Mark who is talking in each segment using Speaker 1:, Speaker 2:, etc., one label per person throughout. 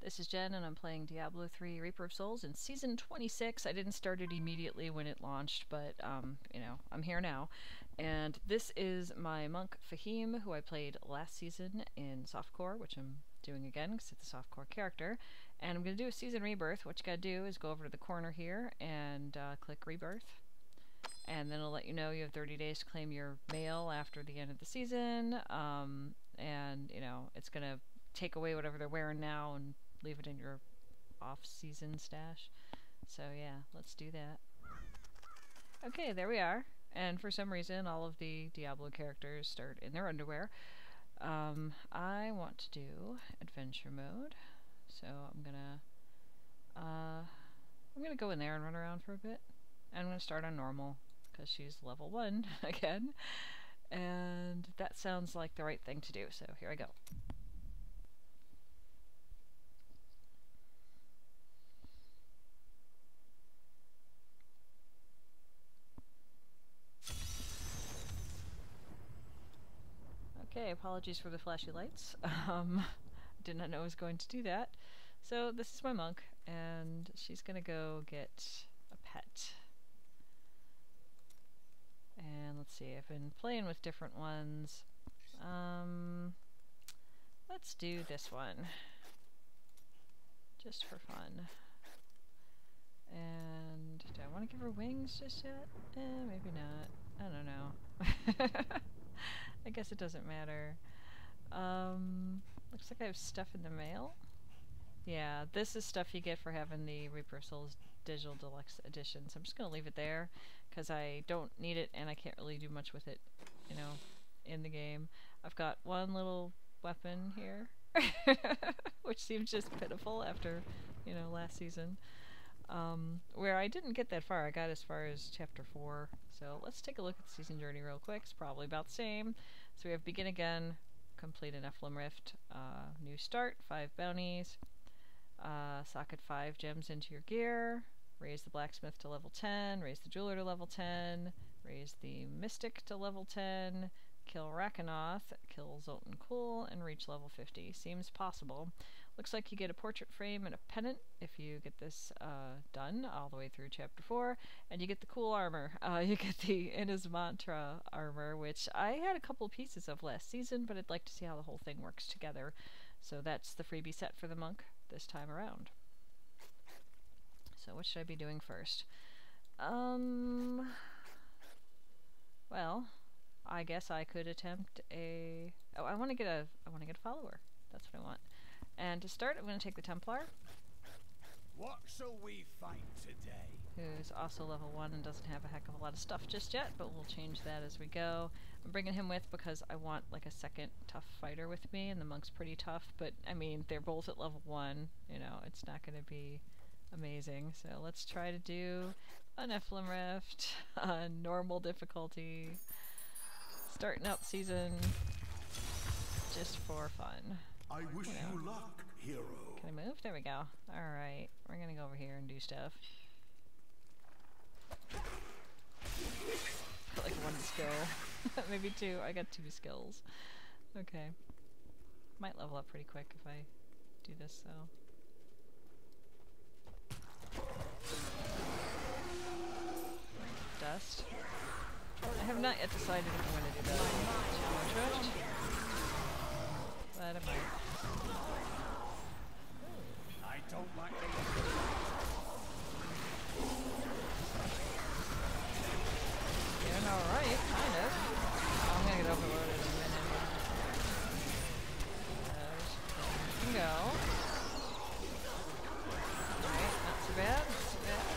Speaker 1: This is Jen, and I'm playing Diablo 3 Reaper of Souls in Season 26. I didn't start it immediately when it launched, but, you know, I'm here now. And this is my monk, Fahim, who I played last season in Softcore, which I'm doing again because it's a Softcore character. And I'm going to do a Season Rebirth. What you gotta do is go over to the corner here and click Rebirth. And then it'll let you know you have 30 days to claim your mail after the end of the season. And, you know, it's going to take away whatever they're wearing now and leave it in your off-season stash. So yeah, let's do that. Okay, there we are. And for some reason, all of the Diablo characters start in their underwear. I want to do adventure mode, so I'm gonna go in there and run around for a bit. And I'm gonna start on normal because she's level 1 again, and that sounds like the right thing to do. So here I go. Okay, apologies for the flashy lights. Did not know I was going to do that. So this is my monk, and she's gonna go get a pet. And let's see, I've been playing with different ones. Let's do this one. Just for fun. And do I want to give her wings just yet? Maybe not. I don't know. I guess it doesn't matter. Looks like I have stuff in the mail. Yeah, this is stuff you get for having the Reaper of Souls Digital Deluxe Edition. So I'm just going to leave it there, because I don't need it and I can't really do much with it, you know, in the game. I've got one little weapon here, which seems just pitiful after, you know, last season. Where I didn't get that far. I got as far as Chapter 4. So let's take a look at the season journey real quick. It's probably about the same. So we have Begin Again, complete an Nephilim Rift, new start, 5 bounties, socket 5 gems into your gear, raise the blacksmith to level 10, raise the jeweler to level 10, raise the mystic to level 10, kill Rakanoth, kill Zoltan Kulle, and reach level 50. Seems possible. Looks like you get a portrait frame and a pennant if you get this done all the way through Chapter 4, and you get the cool armor. You get the Inna's Mantra armor, which I had a couple pieces of last season, but I'd like to see how the whole thing works together. So that's the freebie set for the monk this time around. So what should I be doing first? Well, I guess I could attempt a... Oh, I want to get a follower. That's what I want. And to start, I'm going to take the Templar.
Speaker 2: What shall we fight today?
Speaker 1: Who's also level 1 and doesn't have a heck of a lot of stuff just yet, but we'll change that as we go. I'm bringing him with because I want like a second tough fighter with me, and the monk's pretty tough, but I mean, they're both at level 1, you know, it's not going to be amazing. So let's try to do a Nephilim Rift on normal difficulty. Starting out the season just for fun.
Speaker 2: I wish you luck, hero.
Speaker 1: Can I move? There we go. Alright, we're gonna go over here and do stuff. Got like 1 skill. Maybe 2. I got 2 skills. Okay. Might level up pretty quick if I do this, though. Dust. I have not yet decided if I'm going to do that challenge rift, but I might.
Speaker 2: I don't like the
Speaker 1: Doing alright, kind of. I'm gonna get overloaded in a minute. There we go. Alright, not too bad, not too bad.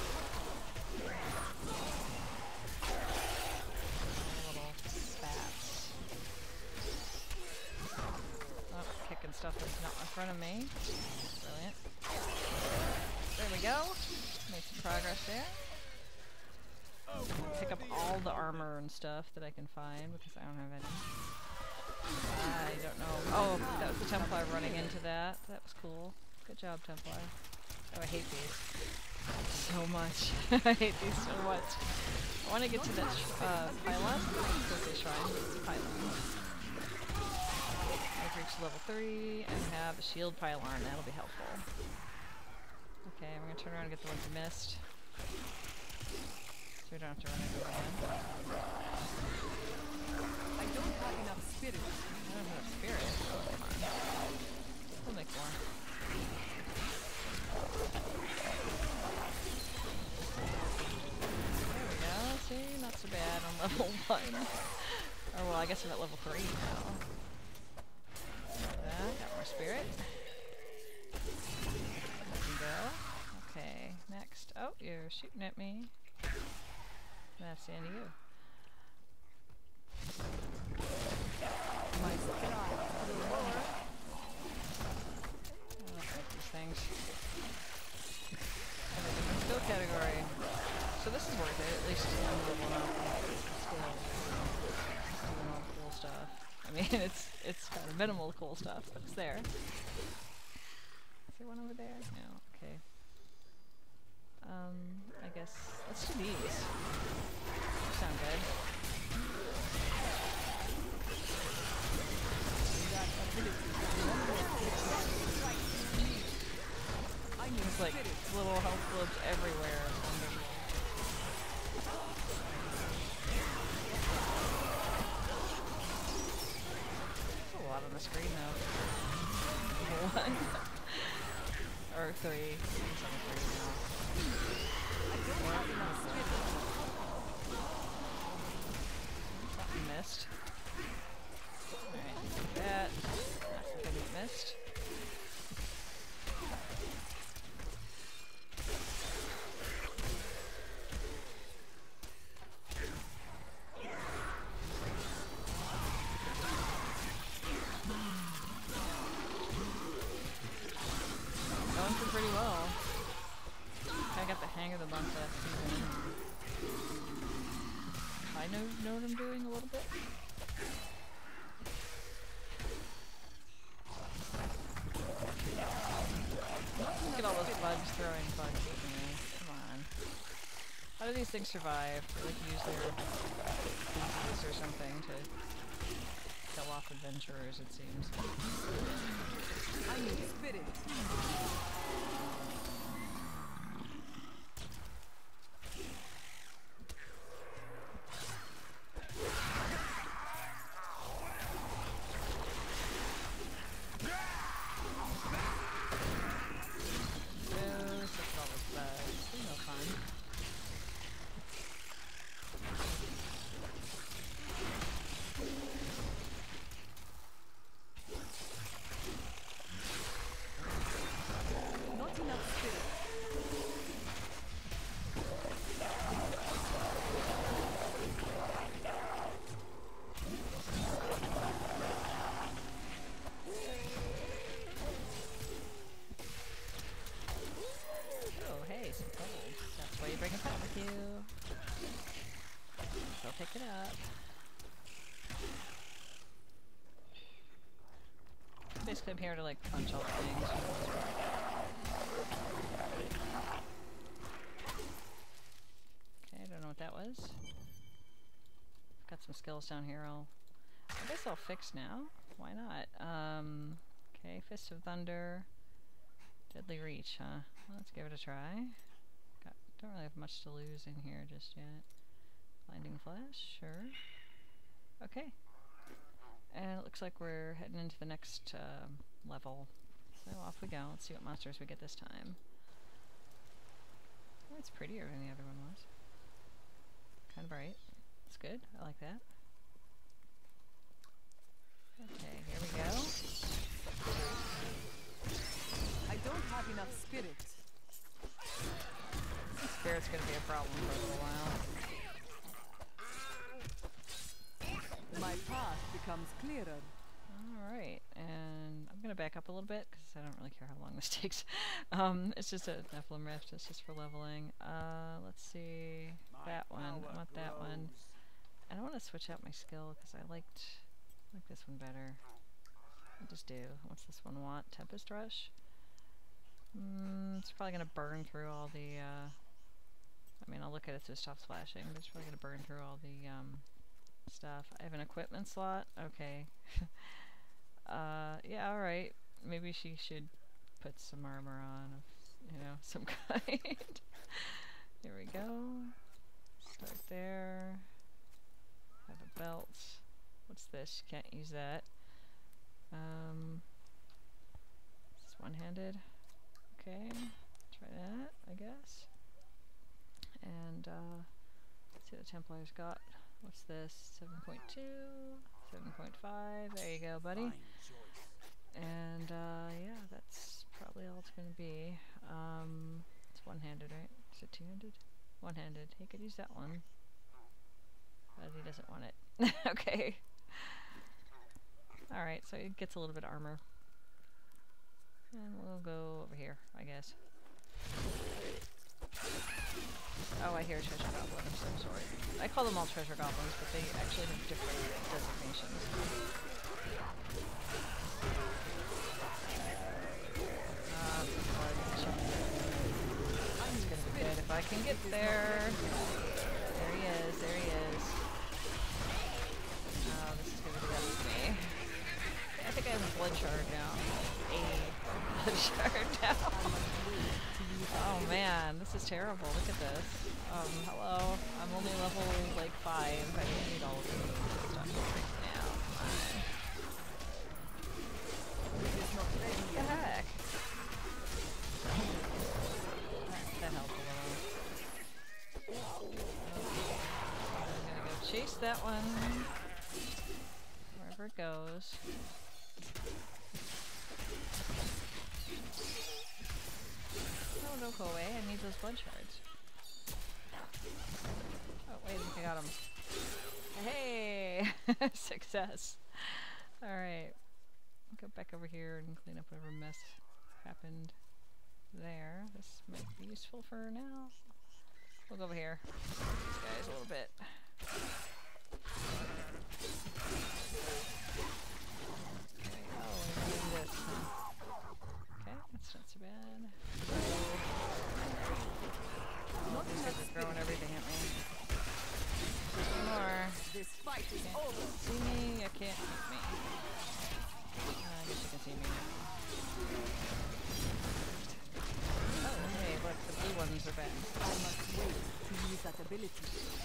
Speaker 1: Little spats. Oh, kicking stuff that's not in front of me. Brilliant. There we go. Made some progress there. Pick up all the armor and stuff that I can find because I don't have any. I don't know. Oh, that was the Templar running into that. That was cool. Good job, Templar. Oh, I hate these so much. I hate these so much. I want to get to that pylon. It's a shrine. It's a pylon. Over reach level 3 and have a shield pylon. That'll be helpful. Okay, I'm gonna turn around and get the ones I missed. So we don't have to run into them again.
Speaker 3: I don't have enough spirit.
Speaker 1: I don't have enough spirit. Oh, come on. We'll make more. There we go. See, not so bad on level 1. Or well, I guess I'm at level 3 now. Got more spirit. Let me go. Okay, next. Oh, you're shooting at me. That's the end of you.
Speaker 3: My stride. A little more.
Speaker 1: I like these things. And a different skill category. So this is worth it. At least I'm leveling up skills. Doing all the cool stuff. I mean, it's kind of minimal cool stuff, but it's there. Is there one over there? No. Okay. I guess let's do these. They sound good. There's like little health globes everywhere. There's a lot on the screen though. 1 or 3. It's on the 3 now. Something missed. Alright, take that. That's the thing that missed. Going for pretty well. I got the hang of the month last season. I know what I'm doing a little bit. Look at all those bugs throwing bugs at me. Come on. How do these things survive? They like use their beasts or something to kill off adventurers, it seems.
Speaker 3: I need spirit. Pick it up. Basically, I'm here to like punch all the things. Okay, I don't know what that was. Got some skills down here. I guess I'll fix now. Why not? Okay, Fist of Thunder, Deadly Reach, huh? Let's give it a try. Don't really have much to lose in here just yet. Blinding Flash, sure. Okay. And it looks like we're heading into the next level. So off we go. Let's see what monsters we get this time. Oh, it's prettier than the other one was. Kind of bright. It's good. I like that. Okay, here we go. I don't have enough spirit.
Speaker 1: Spirit's gonna be a problem for a little while.
Speaker 3: My path becomes clearer.
Speaker 1: Alright, and I'm gonna back up a little bit because I don't really care how long this takes. It's just a Nephilim Rift, it's just for leveling. Let's see. That one. I want that one. I don't want to switch out my skill because I like this one better. I'll just do. What's this one want? Tempest Rush? It's probably gonna burn through all the I mean, I'll look at it so it stops flashing, but it's probably gonna burn through all the stuff. I have an equipment slot. Okay. Yeah, alright. Maybe she should put some armor on of, some kind. Here we go. Start there. Have a belt. What's this? Can't use that. It's one-handed. Okay. Try that, I guess. And, let's see what the Templars got. What's this? 7.2, 7.5. There you go, buddy. And, yeah, that's probably all it's gonna be. It's one-handed, right? Is it two-handed? One-handed. He could use that one. But he doesn't want it. Okay. Alright, so he gets a little bit of armor. And we'll go over here, I guess. Oh, I hear a treasure goblin. I'm so sorry. I call them all treasure goblins, but they actually have different designations. It's gonna be good if I can get there. There he is, there he is. Oh, this is gonna be up to me. I think I have a blood shard now. A blood shard now. Oh man, this is terrible. Look at this. Hello. I'm only level like 5. I don't need all of this stuff right now. What the heck? That helped a little. I'm gonna go chase that one. Wherever it goes. No, don't go away. I need those blood shards. Oh, wait, I got him. Hey! Success. Alright. Go back over here and clean up whatever mess happened there. This might be useful for now. We'll go over here. These guys a little bit. Okay, oh, we're doing this. Okay, that's not so bad. Oh, these guys are throwing everything at me. More.
Speaker 4: This fight is over.
Speaker 1: See me? You can't hit me. I guess you can see me now. Oh, hey, look, the blue ones are back.
Speaker 4: I must wait to use that ability.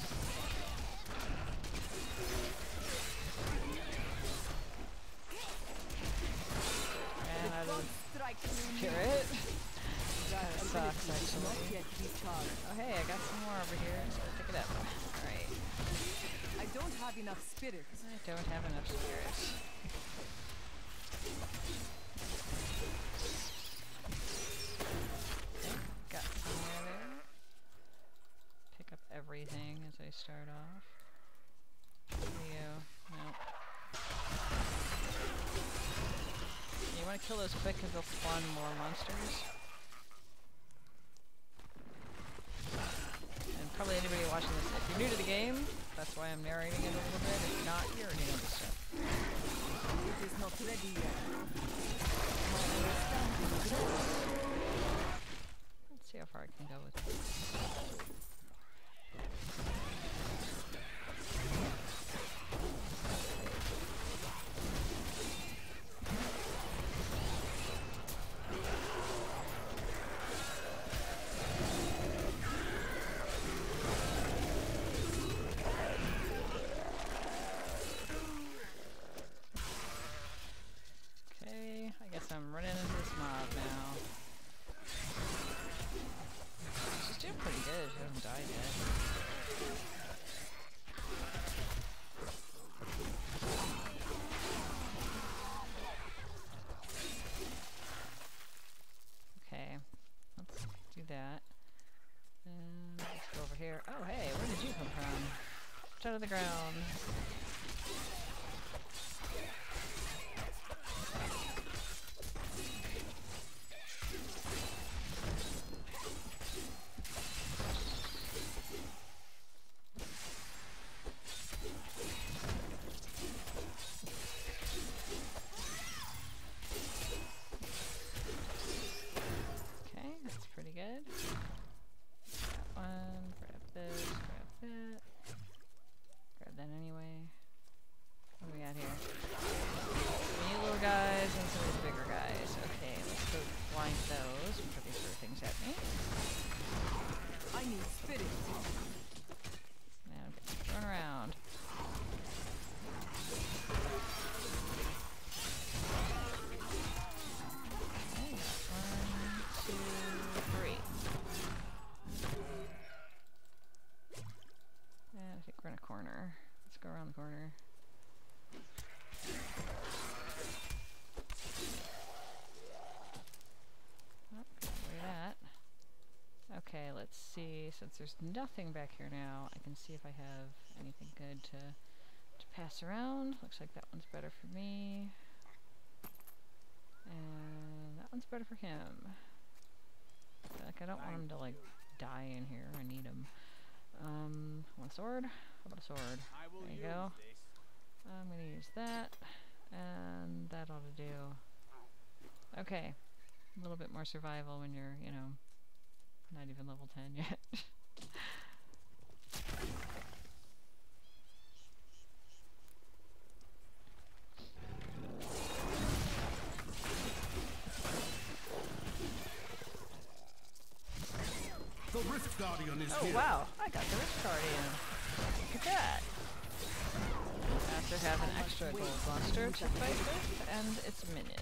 Speaker 1: And I don't hear it. That sucks, actually. Oh, hey, I got some more over here, so pick it up. Alright.
Speaker 4: I don't have enough spirit.
Speaker 1: I don't have enough spirit. Okay, got some more there. Pick up everything as I start off. You. Nope. You want to kill those quick because they'll spawn more monsters. And probably anybody watching this, if you're new to the game, that's why I'm narrating it a little bit. If not, you already know this stuff.
Speaker 4: It is not ready yet.
Speaker 1: Let's see how far I can go with this. Okay, I guess I'm running into this mob now. She's doing pretty good. She hasn't died yet. Okay, let's do that. And let's go over here. Oh, hey, where did you come from? Out of the ground. Okay, that's pretty good. That one, grab this, grab that. Grab that anyway. need those. Put these sort of things at me.
Speaker 4: I need spirit.
Speaker 1: Now get thrown around. Okay, got 1, 2, 3. And I think we're in a corner. Let's go around the corner. Oh, away that. Okay, let's see. Since there's nothing back here now, I can see if I have anything good to pass around. Looks like that one's better for me. And that one's better for him. Like, I don't want him to, like, die in here. I need him. Want a sword? How about a sword? There you go. I'm gonna use that. And that ought to do. Okay. A little bit more survival when you're, you know, not even level 10 yet.
Speaker 2: The Rift Guardian is
Speaker 1: Oh
Speaker 2: here.
Speaker 1: wow, I got the Rift Guardian. Look at that. After having an extra gold monster to fight with, and its minions.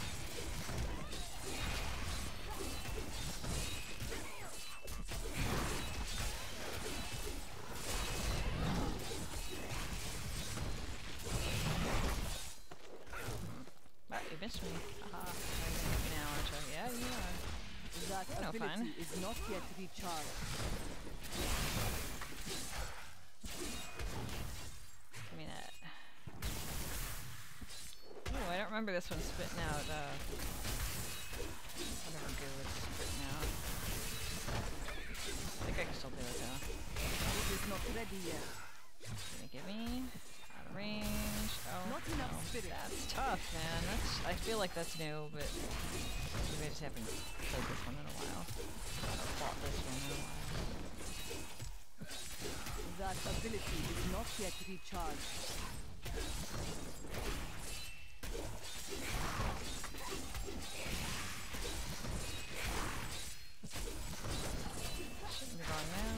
Speaker 1: Wow, you missed me. Haha. Now, aren't you? Yeah, you are.
Speaker 4: That
Speaker 1: No
Speaker 4: ability
Speaker 1: fun.
Speaker 4: is not yet recharged.
Speaker 1: Give me that. Ooh, I don't remember this one spitting out, whatever goo it's spitting out. I think I can still do it though.
Speaker 4: It is not ready yet.
Speaker 1: Gimme. Out of range. Oh,
Speaker 4: Not enough
Speaker 1: no.
Speaker 4: spirit.
Speaker 1: That's tough, man. I feel like that's new, but maybe I just haven't played this one in a while. Or fought this one in a while.
Speaker 4: That ability is not yet recharged.
Speaker 1: Shouldn't be gone now.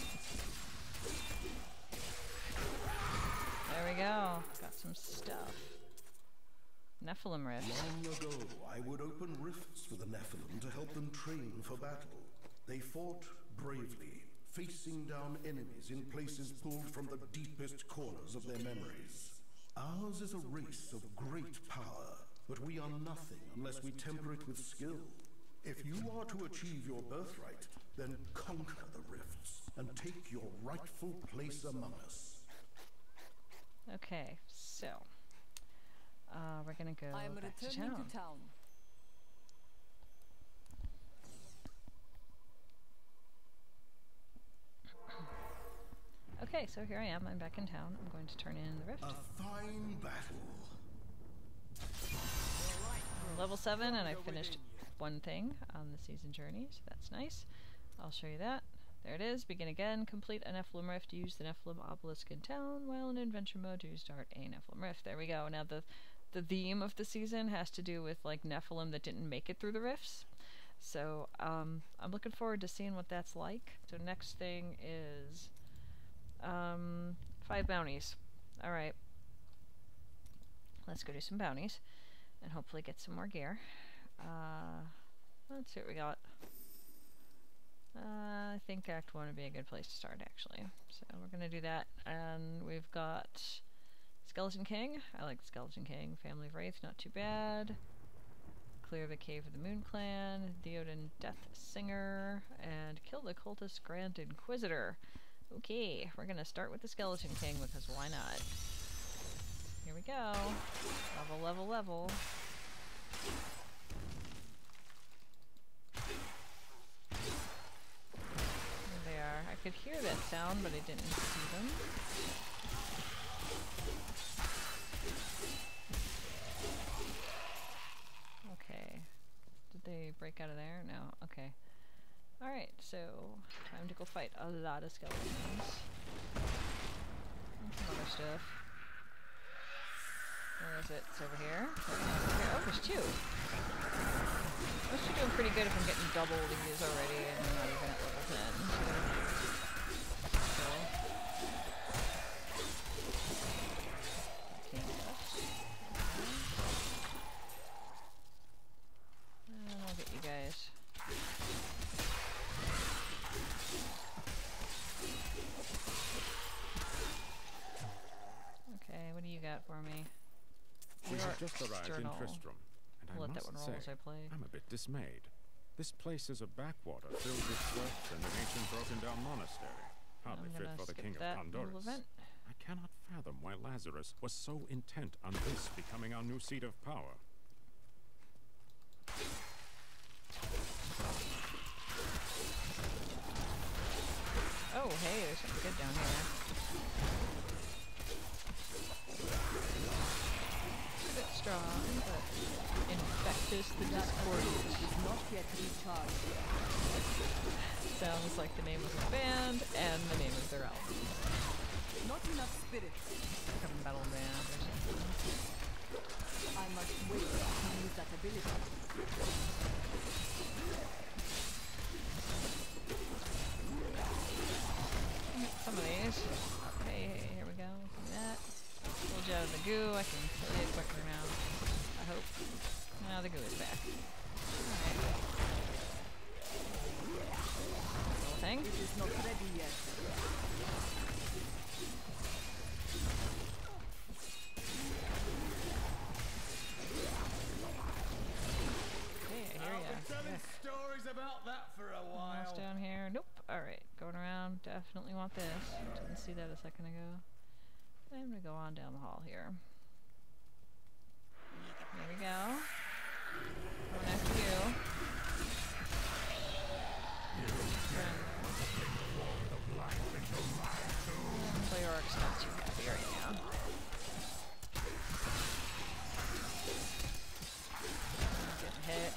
Speaker 1: There we go. Got some stuff. Nephilim Rift.
Speaker 5: Long ago, I would open rifts for the Nephilim to help them train for battle. They fought bravely, facing down enemies in places pulled from the deepest corners of their memories. Ours is a race of great power, but we are nothing unless we temper it with skill. If you are to achieve your birthright, then conquer the rifts and take your rightful place among us.
Speaker 1: Okay, so we're gonna go
Speaker 4: I am
Speaker 1: back to
Speaker 4: returning
Speaker 1: town.
Speaker 4: to town.
Speaker 1: Okay, so here I am. I'm back in town. I'm going to turn in the rift.
Speaker 5: A fine battle.
Speaker 1: Level 7, and I finished one thing on the season journey, so that's nice. I'll show you that. There it is. Begin again. Complete a Nephilim Rift. Use the Nephilim Obelisk in town while in adventure mode to start a Nephilim Rift. There we go. Now the theme of the season has to do with like Nephilim that didn't make it through the rifts. So I'm looking forward to seeing what that's like. So next thing is 5 bounties. Alright. Let's go do some bounties and hopefully get some more gear. Let's see what we got. I think Act 1 would be a good place to start, actually. So we're going to do that. And we've got Skeleton King. I like the Skeleton King. Family of Wraith, not too bad. Clear the Cave of the Moon Clan. Theoden Death Singer. And kill the Cultist Grand Inquisitor. Okay, we're going to start with the Skeleton King because why not? Here we go. Level, level, level. There they are. I could hear that sound, but I didn't see them. Okay. Did they break out of there? No. Okay. Alright, so time to go fight a lot of skeletons. And some other stuff. Where is it? It's over here. Oh, there's 2. Must be doing pretty good if I'm getting double these already and I'm not even at level 10. So. Can't touch. And I'll get you guys. Okay, what do you got for me?
Speaker 6: We
Speaker 1: You're
Speaker 6: have just arrived in
Speaker 1: external.
Speaker 6: Tristram, and
Speaker 1: I'll
Speaker 6: I
Speaker 1: let that
Speaker 6: must
Speaker 1: one roll as
Speaker 6: say,
Speaker 1: I play.
Speaker 6: I'm a bit dismayed. This place is a backwater filled with sweat and an ancient broken-down monastery, hardly
Speaker 1: I'm
Speaker 6: fit
Speaker 1: gonna
Speaker 6: for the
Speaker 1: skip
Speaker 6: king of
Speaker 1: that little
Speaker 6: Pandorus.
Speaker 1: event.
Speaker 6: I cannot fathom why Lazarus was so intent on this becoming our new seat of power.
Speaker 1: Oh, hey, there's something good down here. A bit strong, but Infectus the
Speaker 4: That
Speaker 1: Discordious.
Speaker 4: ability is not yet recharged.
Speaker 1: Sounds like the name of a band and the name of their album.
Speaker 4: Not enough spirits.
Speaker 1: Like a metal band or something.
Speaker 4: I must wait to use that ability.
Speaker 1: Some of these. Hey, here we go. Give me that. Pulled you out of the goo. I can kill you quicker now. I hope. Now the goo is back. Alright. Little thing.
Speaker 4: It is not ready yet.
Speaker 1: Hey, I hear
Speaker 2: I'll
Speaker 1: ya.
Speaker 2: be telling
Speaker 1: Yuck.
Speaker 2: stories about that for a
Speaker 1: Almost
Speaker 2: while.
Speaker 1: down here. Nope. Alright, going around. Definitely want this. Didn't see that a second ago. I'm gonna go on down the hall here. There we go. Going after you. Cleoric's not too happy right now. Getting hit.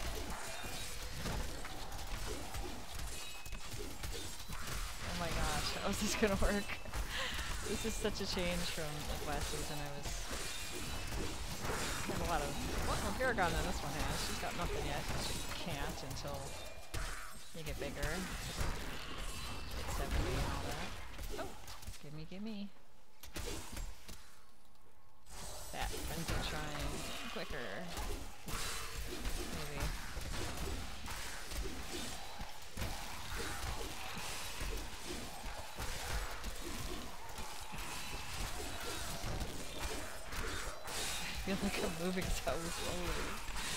Speaker 1: Oh my gosh, how is this gonna work? This is such a change from like last season. I was had a lot of well, Paragon in this one has. She's got nothing yet. She can't until you get bigger. Get 70 and all that. Oh, gimme. That frenzy shrine quicker. Maybe. I feel like I'm moving so slowly.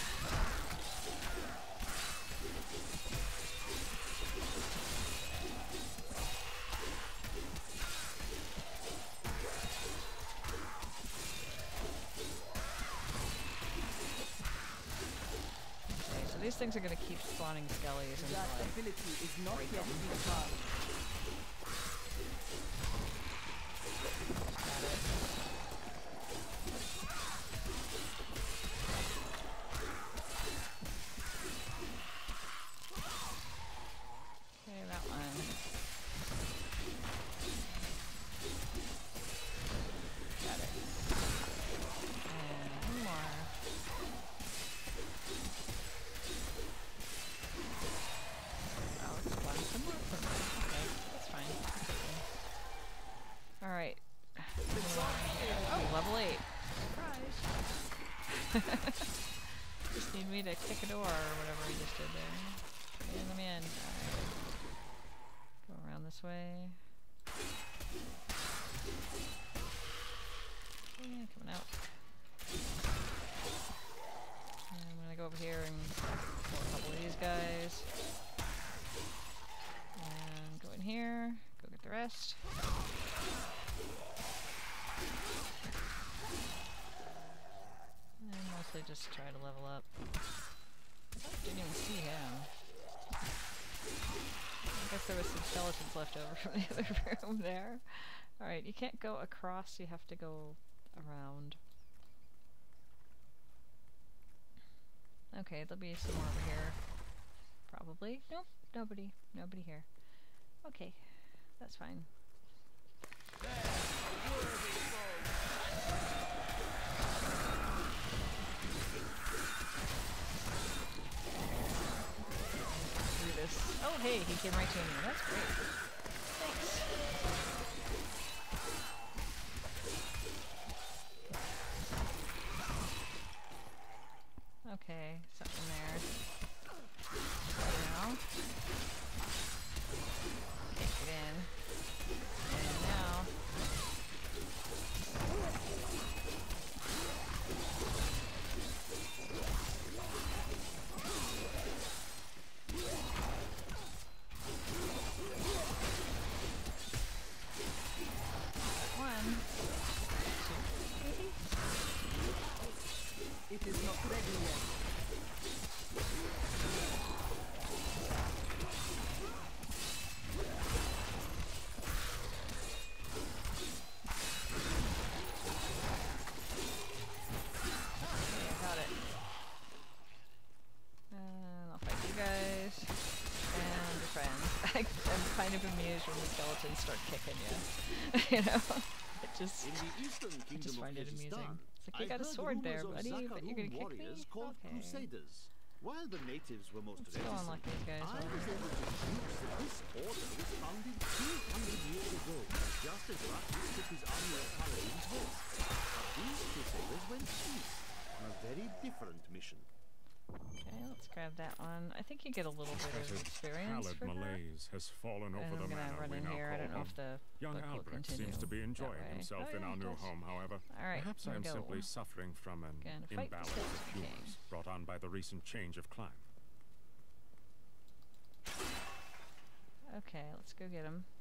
Speaker 1: Okay, so these things are going to keep spawning skellies until
Speaker 4: That
Speaker 1: I
Speaker 4: ability is not yet recharged.
Speaker 1: got it. Okay, that one. Got it. And one more. Oh, it's spawning some more for me. Okay, that's fine. Alright. Oh, level 8. Surprise! Just need me to kick a door or whatever he just did there. Let me in. Alright. Go around this way. Yeah, coming out. And I'm gonna go over here and kill a couple of these guys. And go in here. Go get the rest. And mostly just try to level up. Didn't even see him. I guess there was some skeletons left over from the other room there. Alright, you can't go across, you have to go around. Okay, there'll be some more over here. Probably. Nope, nobody. Nobody here. Okay, that's fine. Oh, hey, he came right to me. That's great. Thanks. Okay, something there. Now. Can't get in. And now. One. Two. Maybe?
Speaker 4: It is not ready yet.
Speaker 1: Got it. I'll fight you guys and your friends. I'm kind of amused when the skeletons start kicking you. You know, it just
Speaker 2: In the Eastern
Speaker 1: I
Speaker 2: Kingdom
Speaker 1: just
Speaker 2: of
Speaker 1: find it amusing.
Speaker 2: Kyrgyzstan,
Speaker 1: It's like you
Speaker 2: I've
Speaker 1: got a
Speaker 2: heard
Speaker 1: sword there,
Speaker 2: rumors of
Speaker 1: buddy, but you're gonna
Speaker 2: Zakharun
Speaker 1: kick me.
Speaker 2: warriors called
Speaker 1: Okay,
Speaker 2: Crusaders. While the natives were most
Speaker 1: let's go unlock
Speaker 2: reticent,
Speaker 1: these guys.
Speaker 2: I
Speaker 1: while
Speaker 2: was
Speaker 1: we're-
Speaker 2: able to deduce that this order was founded 200 years ago, just as Rattus took his army of Kalain's west. These Crusaders went east on a very different mission.
Speaker 1: Okay, let's grab that one. I think you get a little bit of
Speaker 6: Scattered,
Speaker 1: experience
Speaker 6: pallid
Speaker 1: for that.
Speaker 6: malaise has fallen
Speaker 1: And
Speaker 6: over
Speaker 1: I'm
Speaker 6: the
Speaker 1: gonna
Speaker 6: manor
Speaker 1: run
Speaker 6: we
Speaker 1: in
Speaker 6: now
Speaker 1: here. I
Speaker 6: call
Speaker 1: don't know
Speaker 6: home.
Speaker 1: if the
Speaker 6: Young
Speaker 1: book will
Speaker 6: Albrecht
Speaker 1: continue
Speaker 6: seems to be
Speaker 1: that
Speaker 6: enjoying
Speaker 1: way.
Speaker 6: himself
Speaker 1: Oh,
Speaker 6: in
Speaker 1: yeah,
Speaker 6: our
Speaker 1: it
Speaker 6: new
Speaker 1: does.
Speaker 6: home, however.
Speaker 1: Alright,
Speaker 6: Perhaps
Speaker 1: here
Speaker 6: I
Speaker 1: we
Speaker 6: am
Speaker 1: go.
Speaker 6: simply suffering from an
Speaker 1: Gonna fight the
Speaker 6: imbalance of
Speaker 1: Skeleton King.
Speaker 6: humors brought on by the recent change of climate.
Speaker 1: Okay, let's go get him.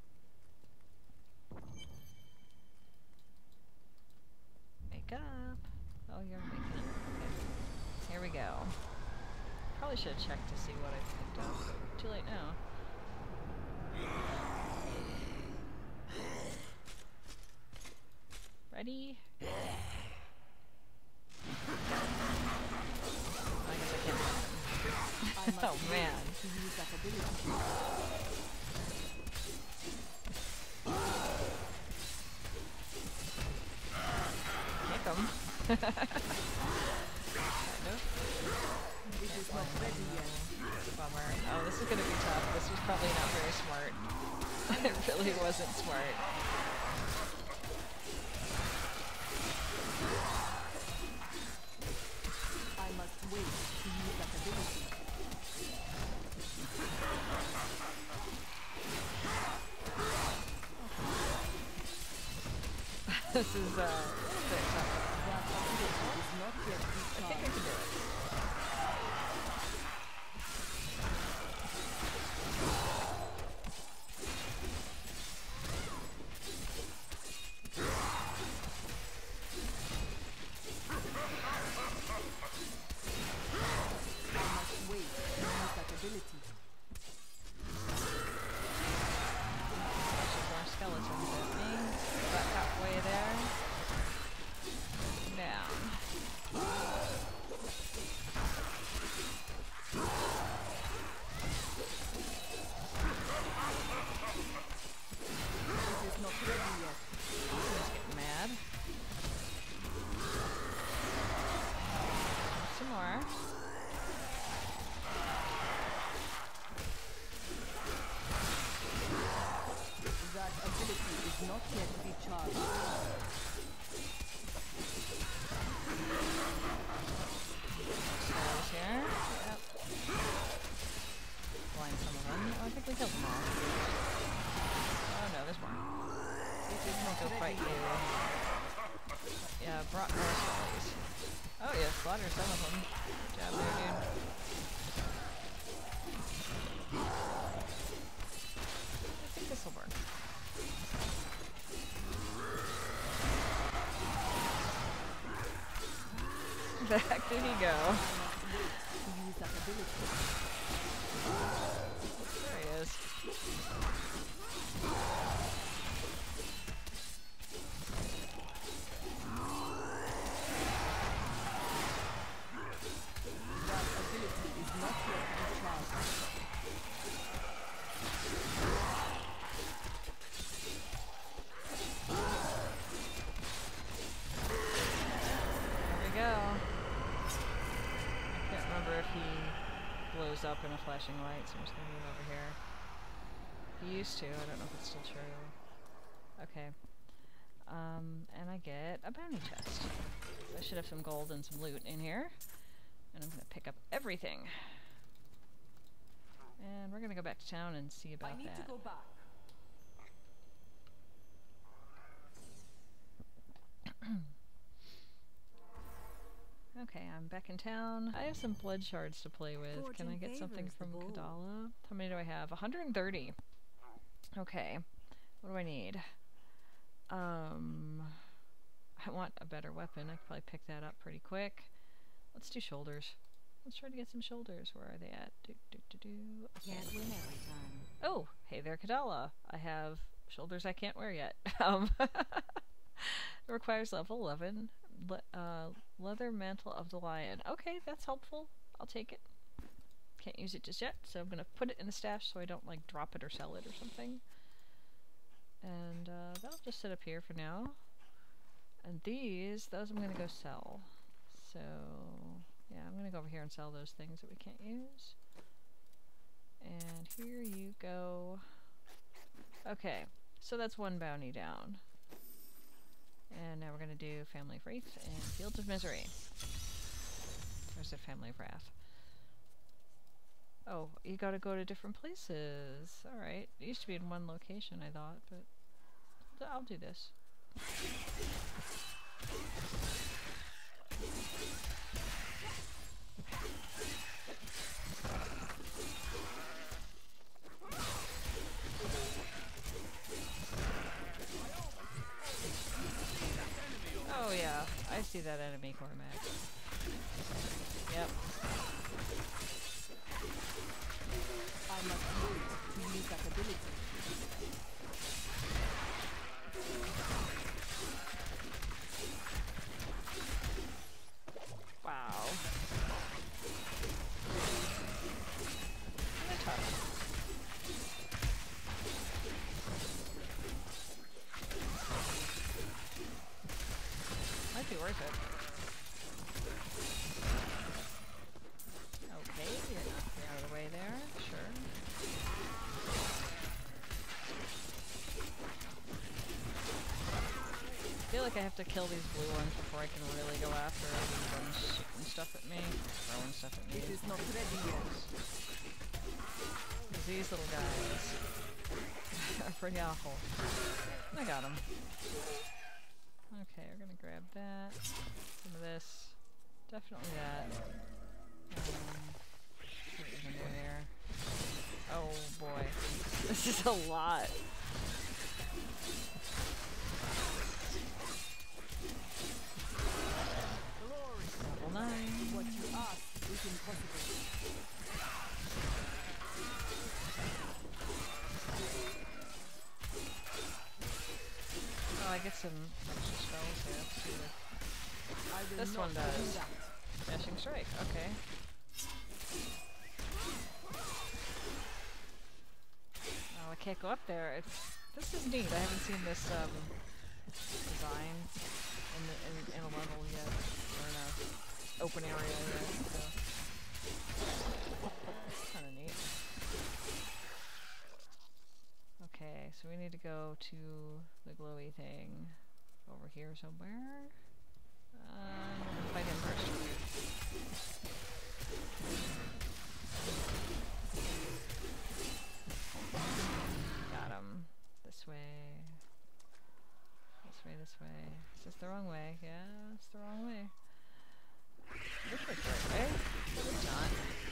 Speaker 1: Wake up. Oh, you're waking up. Okay. Here we go. Probably should have checked to see what I picked up. Too late now. Ready? I guess I can't find
Speaker 4: I
Speaker 1: him.
Speaker 4: must
Speaker 1: Oh man.
Speaker 4: wait to use that ability.
Speaker 1: Kick him. Nope.
Speaker 4: It is not ready yet.
Speaker 1: Bummer. Oh, this is gonna be tough. This was probably not very smart. It really wasn't smart.
Speaker 4: I must wait to use that ability.
Speaker 1: This is a bit tough.
Speaker 4: That ability is not yet
Speaker 1: I think I can do it.
Speaker 4: I must wait to use that ability.
Speaker 1: Bunch of more skeletons at me. About halfway there. Down.
Speaker 4: It is not ready yet.
Speaker 1: He's getting mad. Some more.
Speaker 4: That ability is not yet recharged.
Speaker 1: Skulls here. Yep. Blind some of them. Oh, I think we killed them all. Oh no, there's more.
Speaker 4: It is not
Speaker 1: Go fight
Speaker 4: ready
Speaker 1: you.
Speaker 4: yet.
Speaker 1: Yeah, brought more skulls. Oh yeah, slaughter some of them. Good job there, dude. I think this will work. Back did he go?
Speaker 4: I must wait to use that ability.
Speaker 1: There he is.
Speaker 4: That ability is not yet recharged.
Speaker 1: There we go. flashing light, so I'm just gonna move over here. He used to, I don't know if it's still true. Okay. And I get a bounty chest. I should have some gold and some loot in here. And I'm gonna pick up everything. And we're gonna go back to town and see about
Speaker 4: I need
Speaker 1: that.
Speaker 4: to go back.
Speaker 1: Okay, I'm back in town. I have some blood shards to play with. Can I
Speaker 4: Fortune
Speaker 1: get something
Speaker 4: favors the
Speaker 1: from
Speaker 4: bold.
Speaker 1: Kadala? How many do I have? 130. Okay. What do I need? I want a better weapon. I could probably pick that up pretty quick. Let's do shoulders. Let's try to get some shoulders. Where are they at? Okay.
Speaker 4: Can't win every time.
Speaker 1: Oh, hey there, Kadala. I have shoulders I can't wear yet. It requires level 11. Leather mantle of the lion. Okay, that's helpful. I'll take it. Can't use it just yet, so I'm gonna put it in the stash so I don't like drop it or sell it or something. And that'll just sit up here for now. And those I'm gonna go sell. So yeah, I'm gonna go over here and sell those things that we can't use. And here you go. Okay, so that's one bounty down. And now we're gonna do Family of Wraith and Fields of Misery. Where's the Family of Wrath? Oh, you gotta go to different places. Alright. It used to be in one location, I thought, but I'll do this. Oh yeah, I see that enemy, Cormac. Yep.
Speaker 4: I must wait to use that ability.
Speaker 1: Wow. Kinda tough. Might be worth it. Okay, you're knocking me out of the way there. Sure. I feel like I have to kill these blue ones before I can really go after these ones shooting stuff at me. Throwing stuff at me.
Speaker 4: It is not ready yet.
Speaker 1: These little guys are pretty awful. I got them. Okay, we're gonna grab that. Some of this. Definitely that. What are we gonna do here? Oh boy. This is a lot. Level 9.
Speaker 4: What you ask is impossible.
Speaker 1: Oh, I get some extra spells here. Let's see what
Speaker 4: I will
Speaker 1: this
Speaker 4: not
Speaker 1: one
Speaker 4: do
Speaker 1: does.
Speaker 4: that.
Speaker 1: Dashing Strike, okay. Oh, I can't go up there. This is neat. I haven't seen this design in a level yet, or in a open area yet. So that's kind of neat. Okay, so we need to go to the glowy thing over here somewhere. We'll fight him first. Got him. This way. This way, this way. Is this the wrong way? Yeah, it's the wrong way. Looks like the right way. It's not.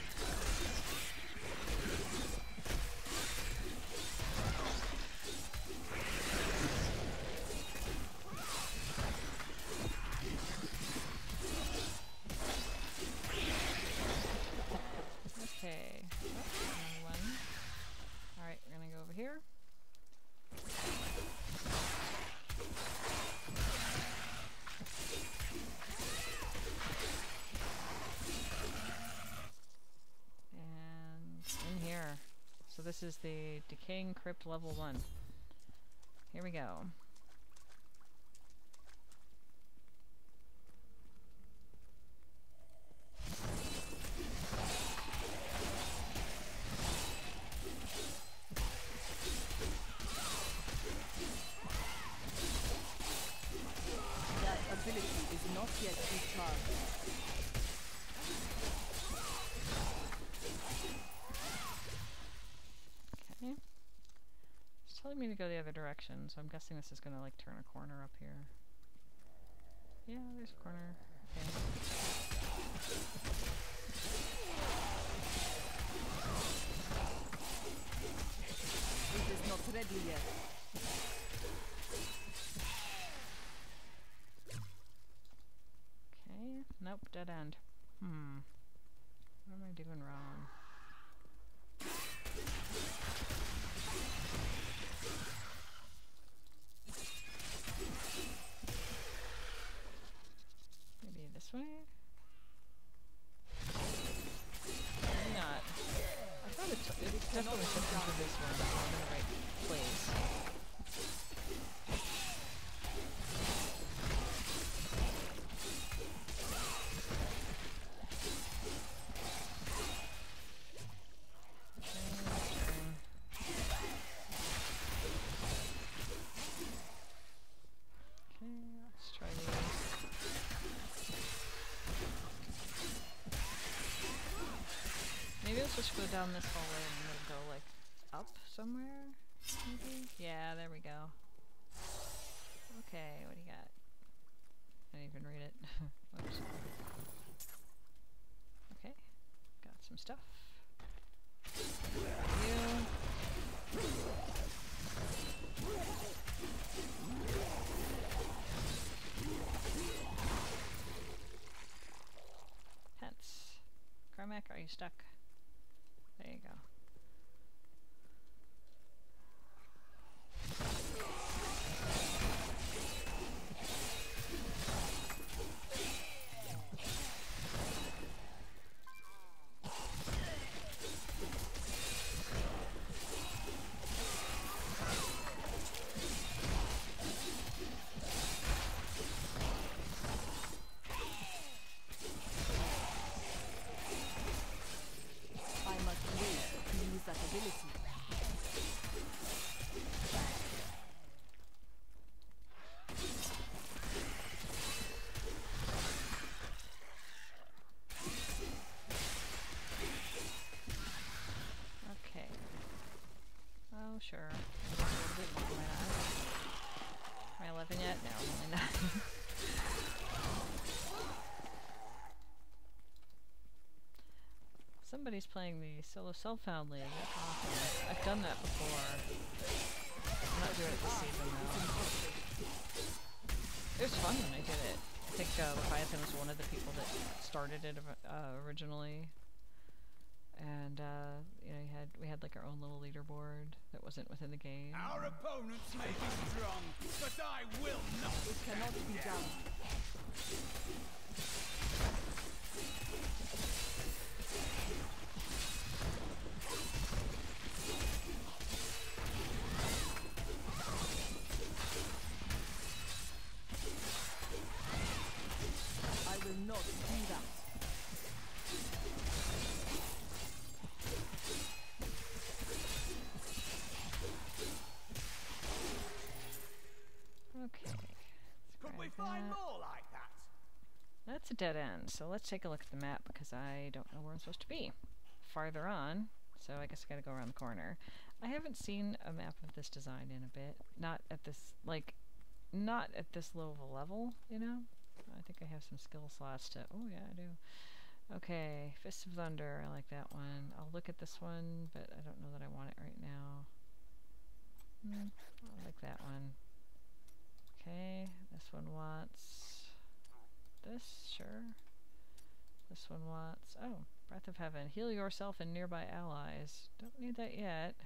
Speaker 1: Okay. Oh, one. Alright, we're gonna go over here. And in here. So this is the Decaying Crypt level 1. Here we go. telling me to go the other direction, so I'm guessing this is gonna like turn a corner up here. Yeah, there's a corner. Okay.
Speaker 4: It is not ready yet.
Speaker 1: Okay. Nope, dead end. What am I doing wrong? Maybe this way? Maybe not. I thought it definitely took me to this one, but I'm in the right place. Maybe let's just go down this hallway and then go like up somewhere, maybe? Yeah, there we go. Okay, what do you got? I didn't even read it. Whoops. Okay, got some stuff. You. Hence. Carmack, are you stuck? There you go. Sure. A little bit more, why not? Am I 11 yet? No, I'm only 9. Somebody's playing the solo self-found league. That's awesome. I've done that before. I'm not doing it this season though. It was fun when I did it. I think Leviathan was one of the people that started it originally. And you know, we had like our own little leaderboard that wasn't within the game.
Speaker 7: Our opponents may be strong, but I will not.
Speaker 4: It cannot be done. I will not do that.
Speaker 1: Okay.
Speaker 7: Could we find more like that?
Speaker 1: That's a dead end, so let's take a look at the map because I don't know where I'm supposed to be. Farther on, so I guess I gotta go around the corner. I haven't seen a map of this design in a bit. Not at this, not at this low of a level, you know? I think I have some skill slots to, oh yeah, I do. Okay, Fists of Thunder, I like that one. I'll look at this one, but I don't know that I want it right now. I like that one. Okay, this one wants this, sure. This one wants, oh, Breath of Heaven. Heal yourself and nearby allies. Don't need that yet.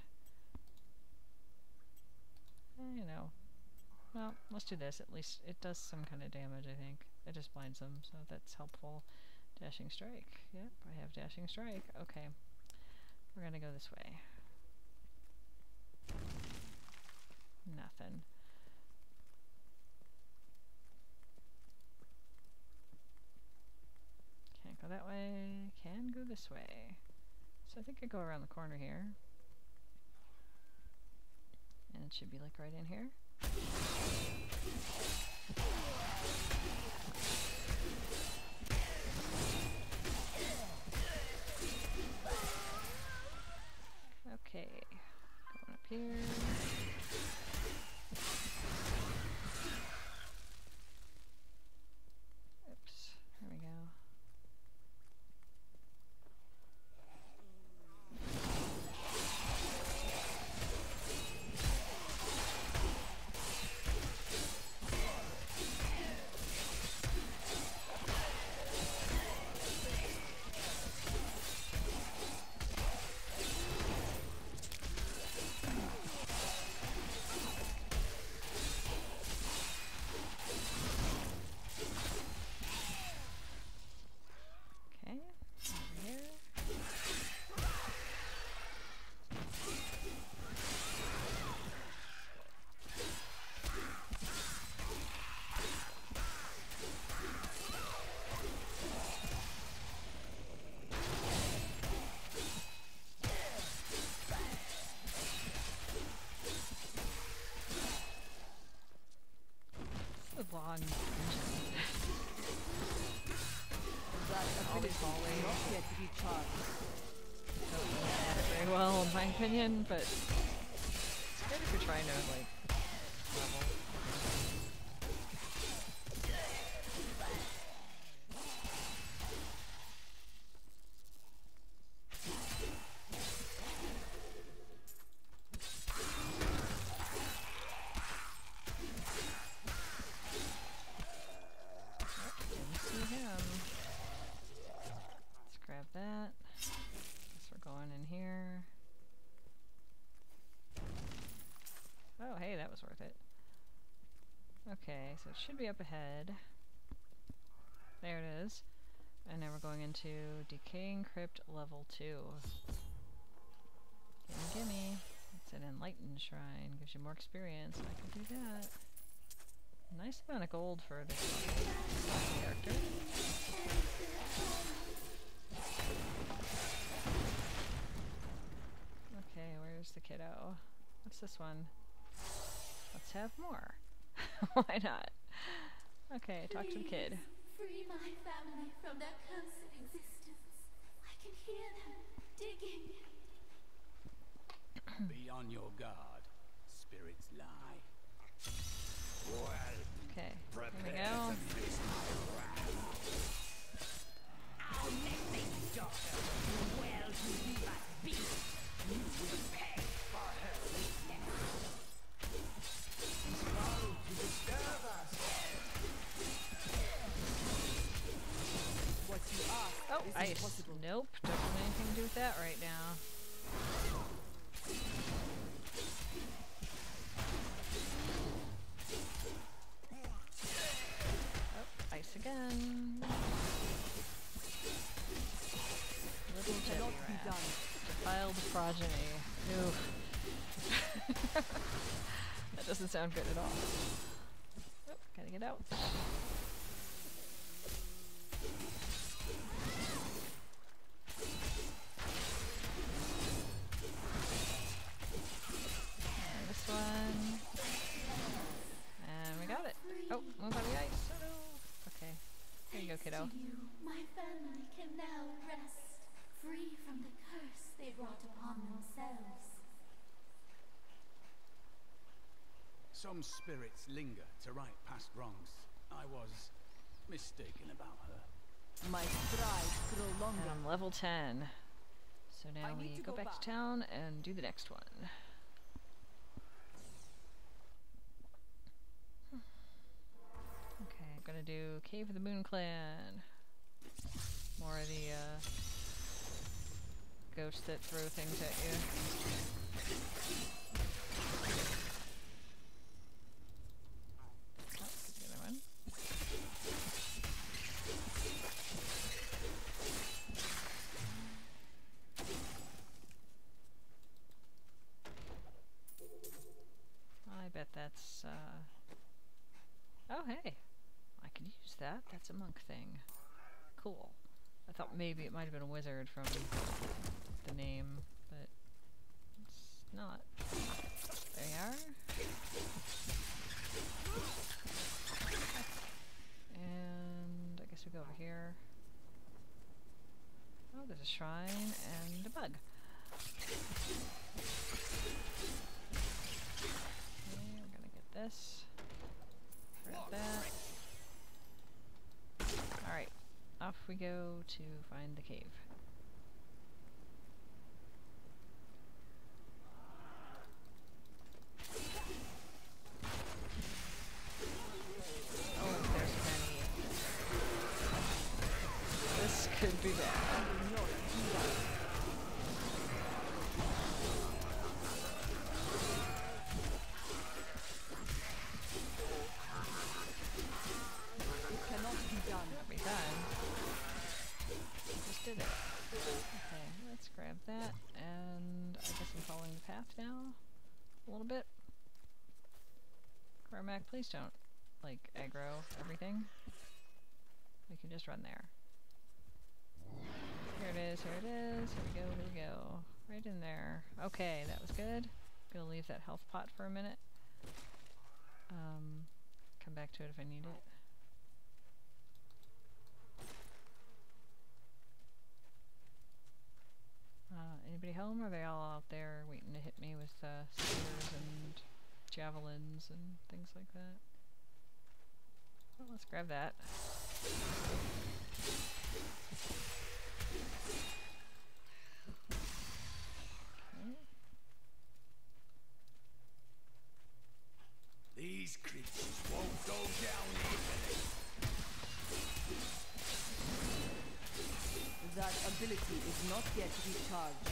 Speaker 1: You know. Well, let's do this. At least it does some kind of damage, I think. It just blinds them, so that's helpful. Dashing Strike. Yep, I have Dashing Strike. Okay. We're gonna go this way. Nothing. Can't go that way. Can go this way. So I think I go around the corner here. And it should be like right in here. Okay. Going up here. fun engine.
Speaker 4: That
Speaker 1: All these
Speaker 4: ability
Speaker 1: hallways.
Speaker 4: not yet recharged.
Speaker 1: Don't really add it very well, in my opinion, but it's good if you're trying to, like, level. Didn't see him. Let's grab that. Guess we're going in here. Oh, hey, that was worth it. Okay, so it should be up ahead. There it is. And now we're going into Decaying Crypt Level 2. Gimme, gimme. It's an Enlightened Shrine. Gives you more experience. I can do that. Nice amount of gold for this character. Okay, where's the kiddo? What's this one? Let's have more. Why not? Okay, talk to the kid.
Speaker 8: Free my family from their cursed existence. I can hear them digging.
Speaker 7: Be on your guard. Spirits lie.
Speaker 1: Okay, here we go.
Speaker 8: I'll make this daughter well to be my beast. You will pay for her weakness. Sorrow to disturb us.
Speaker 4: What you ask
Speaker 1: Oh,
Speaker 4: is
Speaker 1: ice.
Speaker 4: impossible.
Speaker 1: Nope, don't have anything to do with that right now. Oh, ice again. Little Debbie
Speaker 4: Cannot be
Speaker 1: rat.
Speaker 4: done.
Speaker 1: Defiled progeny. Oof. That doesn't sound good at all. Oh, gotta get out. And this one. And we got it. Oh, move out of the ice. Oh no. Okay. There you go, kiddo.
Speaker 8: To you, my family can now rest, free from the curse they brought upon themselves.
Speaker 7: Some spirits linger to right past wrongs. I was mistaken about her.
Speaker 4: My strides grow
Speaker 1: And
Speaker 4: longer.
Speaker 1: I'm level 10. So now
Speaker 4: I need
Speaker 1: we
Speaker 4: to
Speaker 1: go
Speaker 4: go
Speaker 1: back
Speaker 4: back.
Speaker 1: to town and do the next one. Okay, I'm gonna do Cave of the Moon Clan. More of the ghosts that throw things at you. Oh, the other one. I bet that's, oh hey, I could use that. That's a monk thing. Cool. I thought maybe it might have been a wizard from the name, but it's not. There you are. And I guess we go over here. Oh, there's a shrine and a bug. Okay, we're gonna get this. Grab that. Alright, off we go to find the cave. Oh, there's many. This could be bad.
Speaker 4: It cannot be done.
Speaker 1: Every time. Just did it. Okay, let's grab that, and I guess I'm following the path now. A little bit. Cormac, please don't, like, aggro everything. We can just run there. Here it is, here it is, here we go, here we go. Right in there. Okay, that was good. Gonna leave that health pot for a minute. come back to it if I need it. Anybody home? Or are they all out there waiting to hit me with spears and javelins and things like that? Well, let's grab that. Okay.
Speaker 8: These creatures won't go down easily.
Speaker 4: That ability is not yet recharged.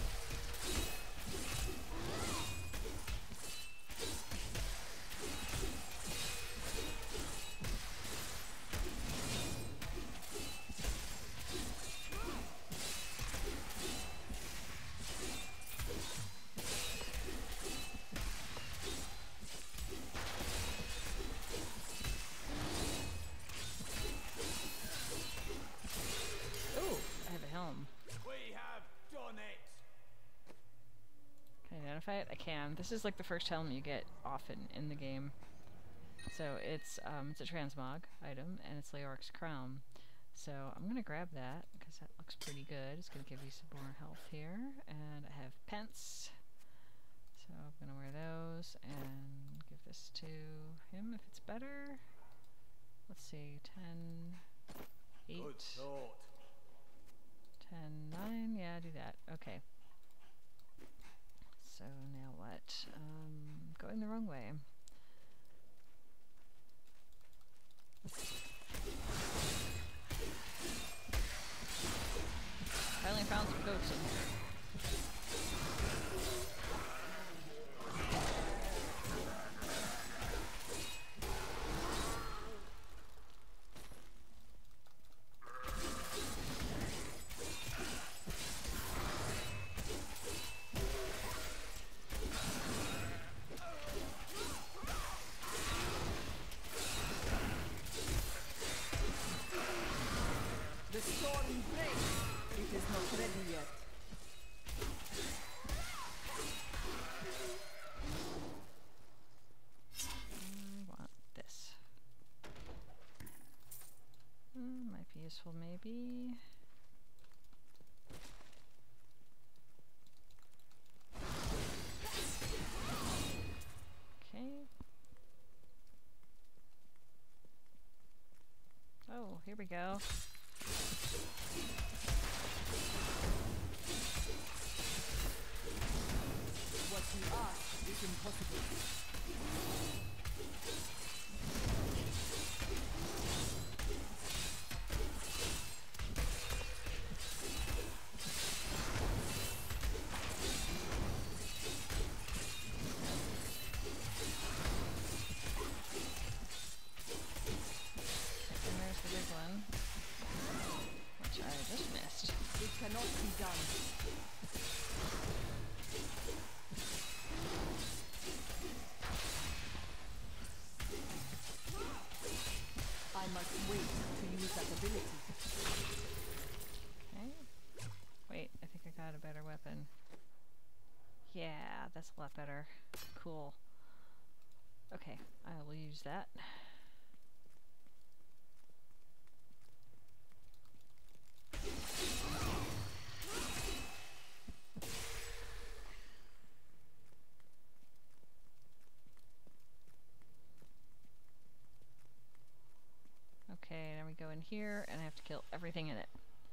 Speaker 1: Identify it? I can. This is like the first helm you get often in the game. So it's a transmog item, and it's Leoric's crown. So I'm gonna grab that because that looks pretty good. It's gonna give you some more health here, and I have pence. So I'm gonna wear those and give this to him if it's better. Let's see, 10, 8, 10, 9. Yeah, do that. Okay. So now what? Going the wrong way. Finally found some goats in here.
Speaker 4: The storm breaks. It is not ready yet.
Speaker 1: I want this. Might be useful, maybe. Okay. Oh, here we go.
Speaker 4: What you ask is impossible.
Speaker 1: And there's the big one, which I just missed.
Speaker 4: It cannot be done. I must wait to use that ability.
Speaker 1: Okay. Wait, I think I got a better weapon. Yeah, that's a lot better. Cool. Okay, I will use that. Okay, now we go in here, and I have to kill everything in it.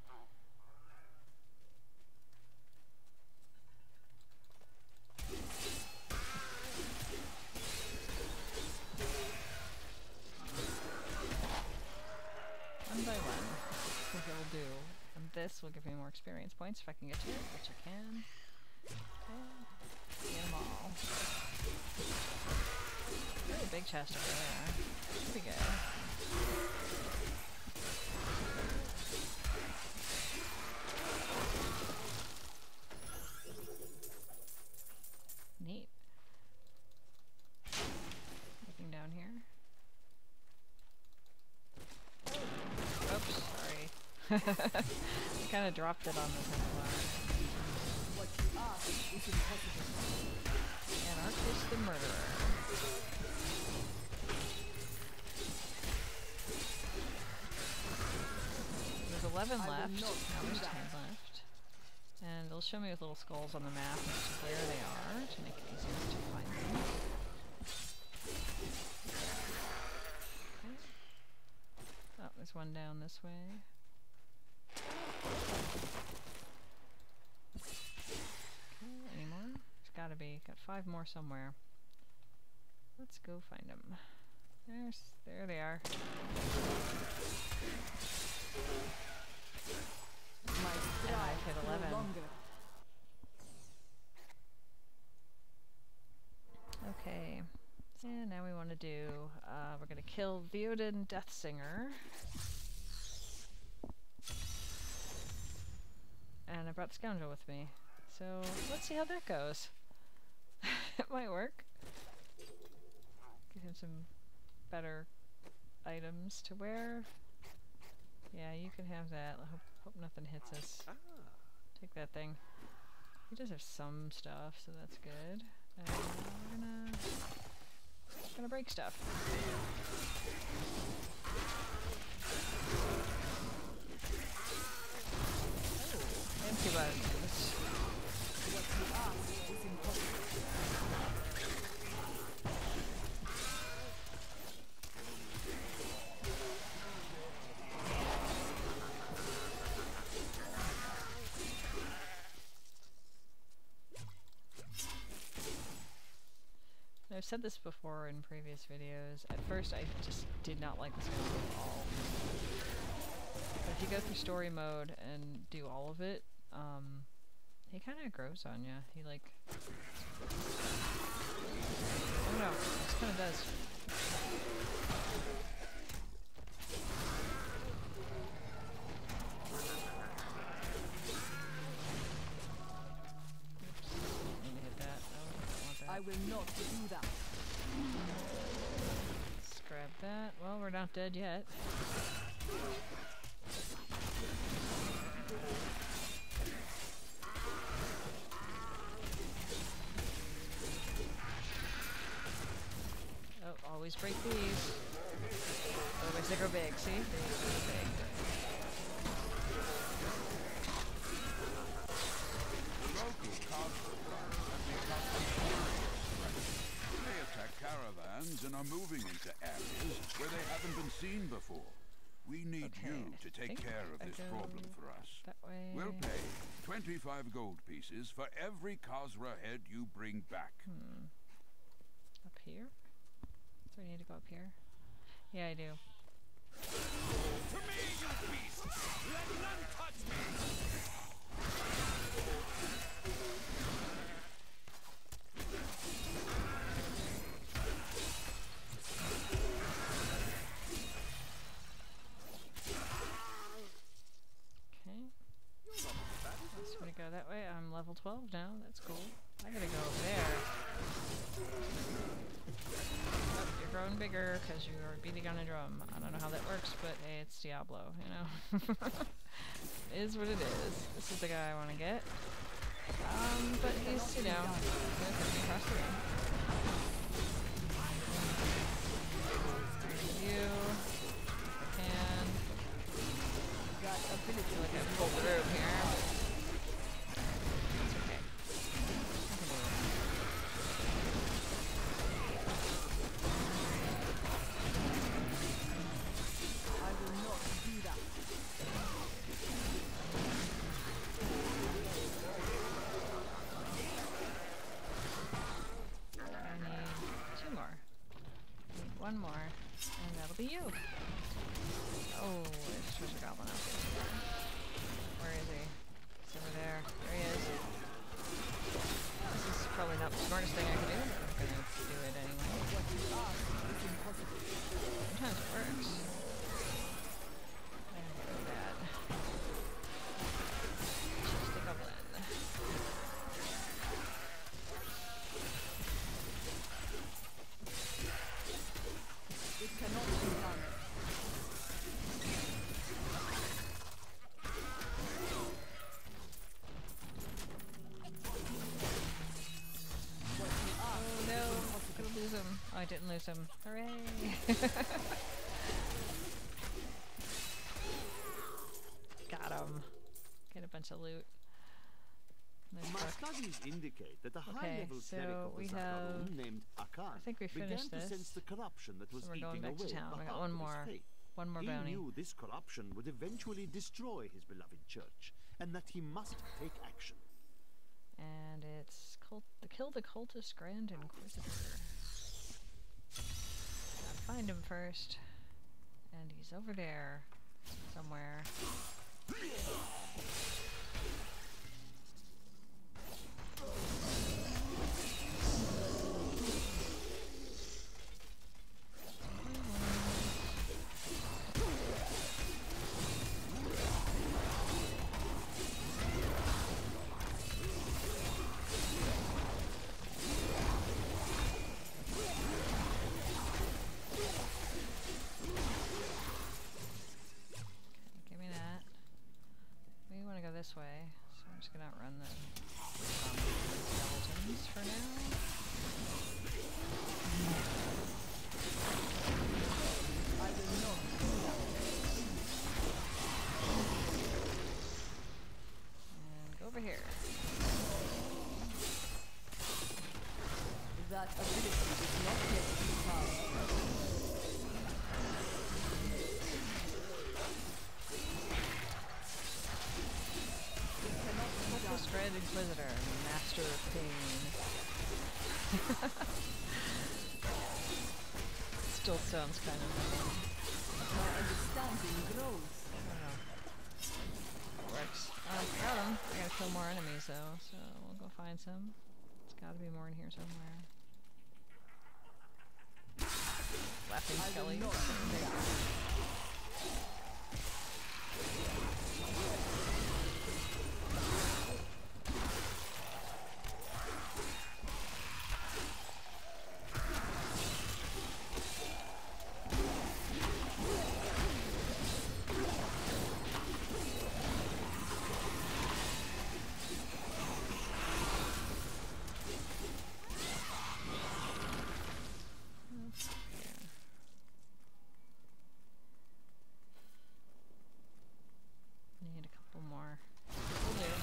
Speaker 1: One by one, I think it will do. And this will give me more experience points if I can get to it, which I can. Okay. Get them all. Really big chest over there. Should be good. Neat. Looking down here. Oops, sorry. I kind of dropped it on the Templar.
Speaker 4: What you ask is impossible.
Speaker 1: Anarchus the Murderer. 11
Speaker 4: I will
Speaker 1: left.
Speaker 4: not
Speaker 1: Now
Speaker 4: do
Speaker 1: there's 10
Speaker 4: that.
Speaker 1: left. And it'll show me with little skulls on the map as to where they are to make it easier to find them. Okay. Oh, there's one down this way. Okay, any more? There's gotta be. Got 5 more somewhere. Let's go find them. There they are.
Speaker 4: My
Speaker 1: And I've hit
Speaker 4: stride
Speaker 1: 11.
Speaker 4: no longer.
Speaker 1: Okay. And now we want to do, we're going to kill Theoden Deathsinger. And I brought the Scoundrel with me. So let's see how that goes. It might work. Give him some better items to wear. Yeah, you can have that. I hope nothing hits us. Take that thing. He does have some stuff, so that's good. And we're gonna break stuff. Oh, empty buttons.
Speaker 4: What you ask is impossible.
Speaker 1: I've said this before in previous videos. At first I just did not like this game at all. But if you go through story mode and do all of it, he kind of grows on you. He like... I don't know, he just kind of does.
Speaker 4: I will not do that.
Speaker 1: Let's grab that. Well, we're not dead yet. Oh, always break these. Otherwise they grow big, see? They grow big.
Speaker 9: They attack caravans and are moving into areas where they haven't been seen before. We need you to take care of this problem for us.
Speaker 1: That way.
Speaker 9: We'll pay 25 gold pieces for every Khazra head you bring back.
Speaker 1: Up here? Do I need to go up here? Yeah, I do.
Speaker 8: To me, you beast! Let none touch me!
Speaker 1: Okay. Just gonna go that way. I'm level 12 now. That's cool. I gotta go over there. Oh, you're growing bigger because you are beating on a drum. I don't know how that works, but hey, it's Diablo, you know? It is what it is. This is the guy I want to get. But he's, you know, gonna put me across the room. You can... Got ability like I pulled the room here. It's okay. I can do it.
Speaker 4: I will not do that.
Speaker 1: I need 2 more. I need 1 more, and that'll be you. Oh, there's a treasure goblin out there. Where is he? He's over there. There he is. This is probably not the smartest thing I could do, but I'm gonna do it anyway.
Speaker 4: What you ask is impossible.
Speaker 1: Sometimes it works. And get rid of that. Just a goblin.
Speaker 4: It cannot be done.
Speaker 1: Oh no, I'm gonna lose him. Oh, I didn't lose him. Hooray! Got bunch of loot. Nice
Speaker 2: My
Speaker 1: book.
Speaker 2: studies indicate that a
Speaker 1: Okay,
Speaker 2: high-level
Speaker 1: so
Speaker 2: cleric of
Speaker 1: we
Speaker 2: the
Speaker 1: have-
Speaker 2: Zakharun named Akan
Speaker 1: I think we
Speaker 2: began
Speaker 1: finished
Speaker 2: to
Speaker 1: this.
Speaker 2: sense the corruption that was
Speaker 1: So we're going
Speaker 2: eating
Speaker 1: back to
Speaker 2: away
Speaker 1: town.
Speaker 2: at
Speaker 1: We
Speaker 2: the
Speaker 1: got
Speaker 2: heart
Speaker 1: one
Speaker 2: of his
Speaker 1: more.
Speaker 2: faith.
Speaker 1: One more
Speaker 2: He
Speaker 1: bounty.
Speaker 2: knew this corruption would eventually destroy his beloved church, and that he must take action.
Speaker 1: And it's kill the cultist Grand Inquisitor. Gotta find him first. And he's over there somewhere. Give me that. We want to go this way, so I'm just gonna outrun the skeletons for now.
Speaker 4: I will not do that.
Speaker 1: And go over here.
Speaker 4: That ability is not yet defined.
Speaker 1: Cultist Grand Inquisitor, Master of Pain. Still sounds kind of
Speaker 4: My understanding grows.
Speaker 1: I don't know. Works. Got him. I gotta kill more enemies though, so we'll go find some. There's gotta be more in here somewhere. Laughing
Speaker 4: I will
Speaker 1: Skelly.
Speaker 4: not do that. Need a couple more. Will do.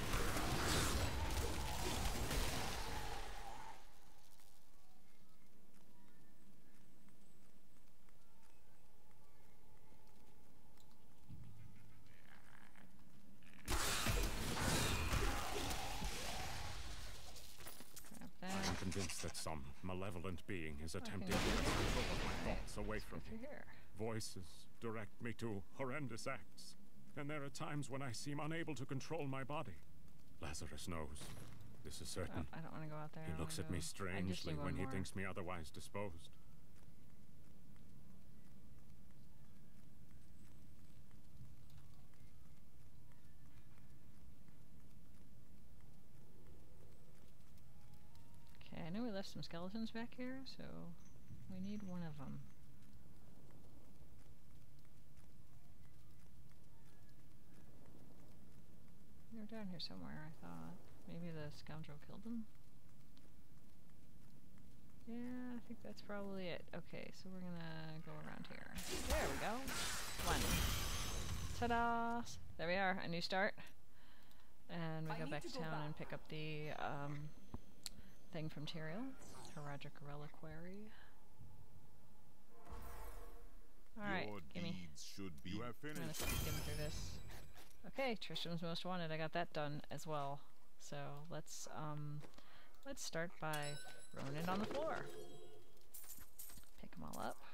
Speaker 4: Grab that.
Speaker 6: I'm convinced that some malevolent being is attempting
Speaker 1: Okay.
Speaker 6: to get control of my
Speaker 1: Alright,
Speaker 6: thoughts away from
Speaker 1: Through
Speaker 6: me.
Speaker 1: here.
Speaker 6: Voices direct me to horrendous acts, and there are times when I seem unable to control my body. Lazarus knows. This is
Speaker 1: Oh,
Speaker 6: certain.
Speaker 1: I don't want to go out there.
Speaker 6: He
Speaker 1: I
Speaker 6: looks
Speaker 1: wanna
Speaker 6: at me
Speaker 1: go- I just
Speaker 6: strangely
Speaker 1: need one
Speaker 6: when he
Speaker 1: more.
Speaker 6: thinks me otherwise disposed.
Speaker 1: Okay, I know we left some skeletons back here, so we need one of them. They were down here somewhere, I thought. Maybe the scoundrel killed them? Yeah, I think that's probably it. Okay, so we're gonna go around here. There we go. One. Ta-da! There we are, a new start. And we
Speaker 4: I
Speaker 1: go
Speaker 4: need
Speaker 1: back
Speaker 4: to
Speaker 1: to
Speaker 4: go
Speaker 1: town and
Speaker 4: back.
Speaker 1: pick up the thing from Tyrael. Heraldric Reliquary. Alright, gimme.
Speaker 10: should be. You have
Speaker 1: I'm gonna
Speaker 10: finished.
Speaker 1: skip through this. Okay, Tristram's Most Wanted. I got that done as well. So let's start by throwing it on the floor. Pick them all up.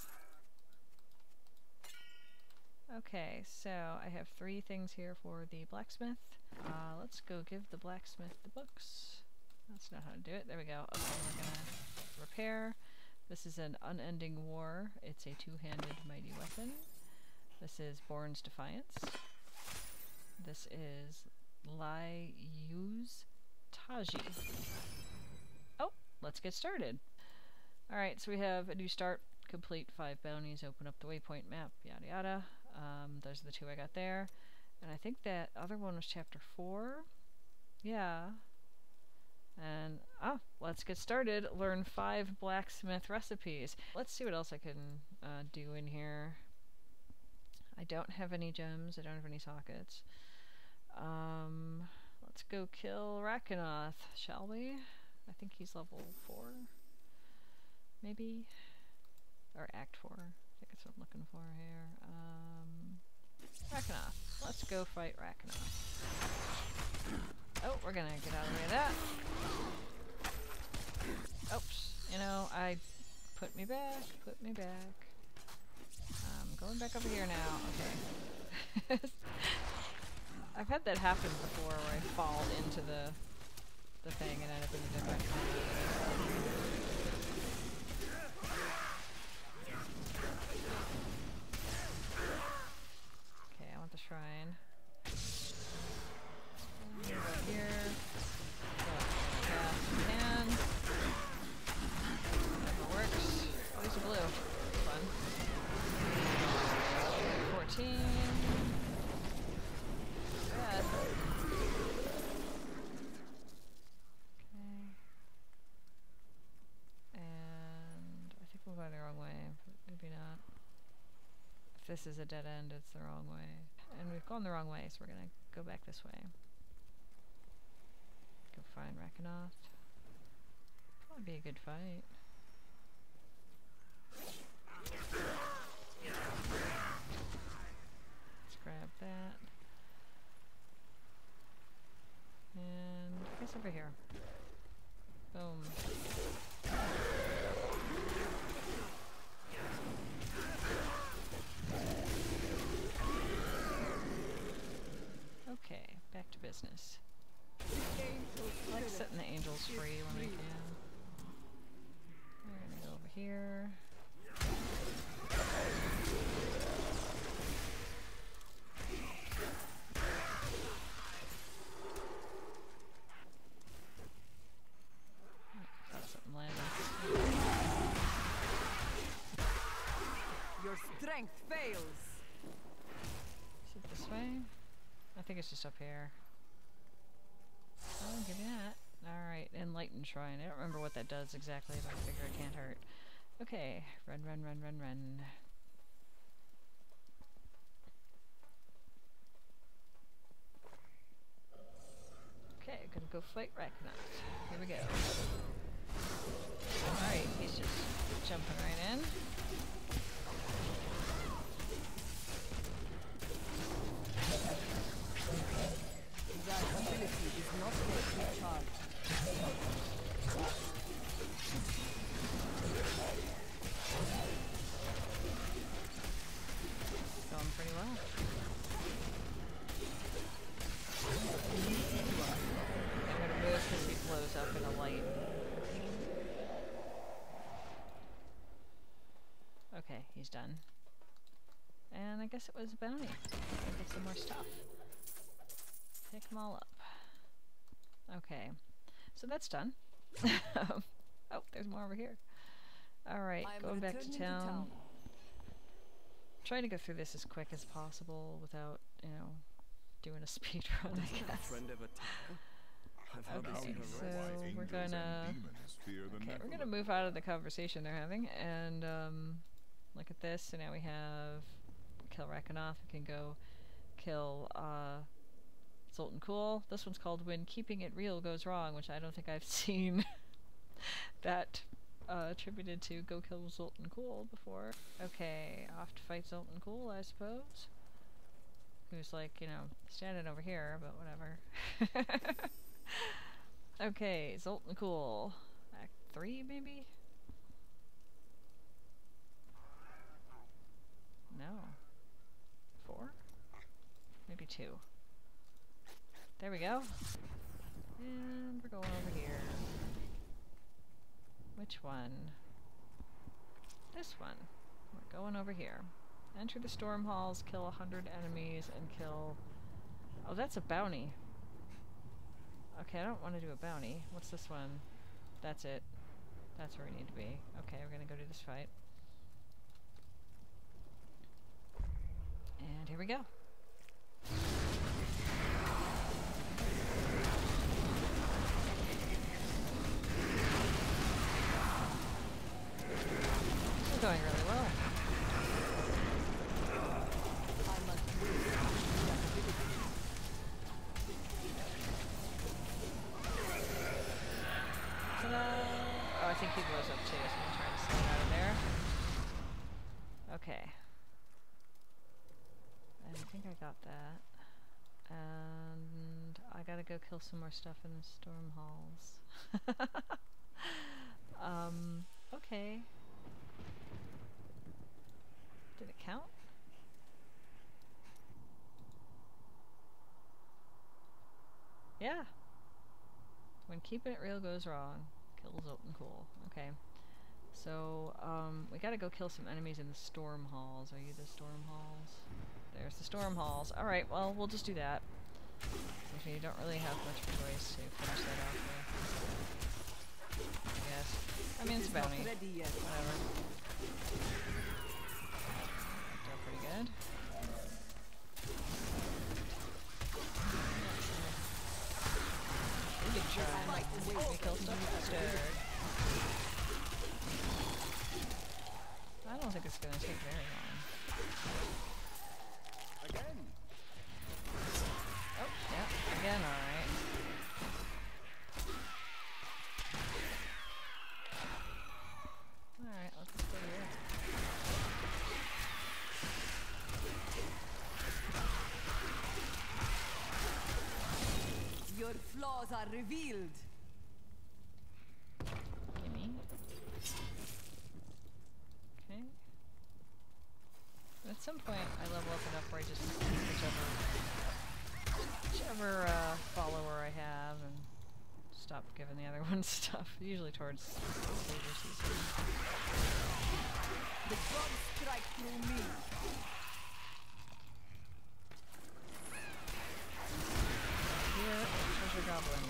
Speaker 1: Okay, so I have 3 things here for the blacksmith. Let's go give the blacksmith the books. That's not how to do it. There we go. Okay, we're gonna repair. This is an Unending War. It's a 2-handed mighty weapon. This is Born's Defiance. This is Lai Yuz Taji. Oh, let's get started. Alright, so we have a new start. Complete 5 bounties, open up the waypoint map, yada yada. Those are the 2 I got there. And I think that other one was chapter 4. Yeah. And, let's get started. Learn 5 blacksmith recipes. Let's see what else I can do in here. I don't have any gems. I don't have any sockets. Let's go kill Rakanoth, shall we? I think he's level 4. Maybe? Or Act 4. I think that's what I'm looking for here. Rakanoth. Let's go fight Rakanoth. Oh, we're gonna get out of the way of that. Oops. You know, put me back. I'm going back over here now. Okay. I've had that happen before where I fall into the thing and end up in a different Okay, I want the shrine. Right here. Can. Never works. Oh, there's a blue. Fun. 14. Bad. Okay. And I think we're going the wrong way, but maybe not. If this is a dead end, it's the wrong way. And we've gone the wrong way, so we're gonna go back this way. Go find Rakanoth. Probably be a good fight. Let's grab that. And I guess over here. Boom. Okay, back to business. I like setting the angels free when I can. We're gonna go over here. Got something landing.
Speaker 4: Your strength fails.
Speaker 1: Is it this way? I think it's just up here. Oh, give me that. Alright, Enlightened Shrine. I don't remember what that does exactly, but I figure it can't hurt. Okay, run. Okay, gonna go fight Rakanoth. Here we go. Alright, he's just jumping right in.
Speaker 4: That ability is not yet recharged.
Speaker 1: Going pretty well. I'm gonna move because he blows up in a light. Okay, he's done. And I guess it was a bounty. I'll get some more stuff. Pick them all up. Okay, so that's done. Oh, there's more over here. Alright, going back to town. Trying to go through this as quick as possible without, you know, doing a speed run, I guess. Okay, so we're gonna... Okay, we're gonna move out of the conversation they're having, and look at this. So now we have... Kill Rakanoth, we can go kill Zoltun Kulle. This one's called When Keeping It Real Goes Wrong, which I don't think I've seen that attributed to go kill Zoltun Kulle before. Okay, off to fight Zoltun Kulle, I suppose. Who's like, you know, standing over here, but whatever. Okay, Zoltun Kulle. Act 3, maybe? No. 4? Maybe 2. There we go. And we're going over here. Which one? This one. We're going over here. Enter the storm halls, kill 100 enemies, and kill... Oh, that's a bounty. Okay, I don't want to do a bounty. What's this one? That's it. That's where we need to be. Okay, we're gonna go do this fight. And here we go. This is going really well. Ta-da! Oh, I think he blows up too, so I'm trying to slide out of there. Okay. I think I got that. And I gotta go kill some more stuff in the storm halls. Okay. Did it count? Yeah. When keeping it real goes wrong, kill Zoltan Cool. Okay. So, we gotta go kill some enemies in the storm halls. Are you the storm halls? There's the storm halls. Alright, well, we'll just do that. Because we don't really have much of a choice to finish that off with. I guess. I mean, it's a bounty. Whatever. Worked out pretty good. We could try and kill stuff faster. I don't think it's gonna take very long.
Speaker 7: Again.
Speaker 1: Oh, yeah, again, alright. Alright, let's go here.
Speaker 4: Your flaws are revealed.
Speaker 1: Gimme. Okay. At some point, I level up enough where I just keep whichever follower I have and stop giving the other one stuff. Usually towards later season.
Speaker 4: The gods strike through me.
Speaker 1: Here, treasure goblin.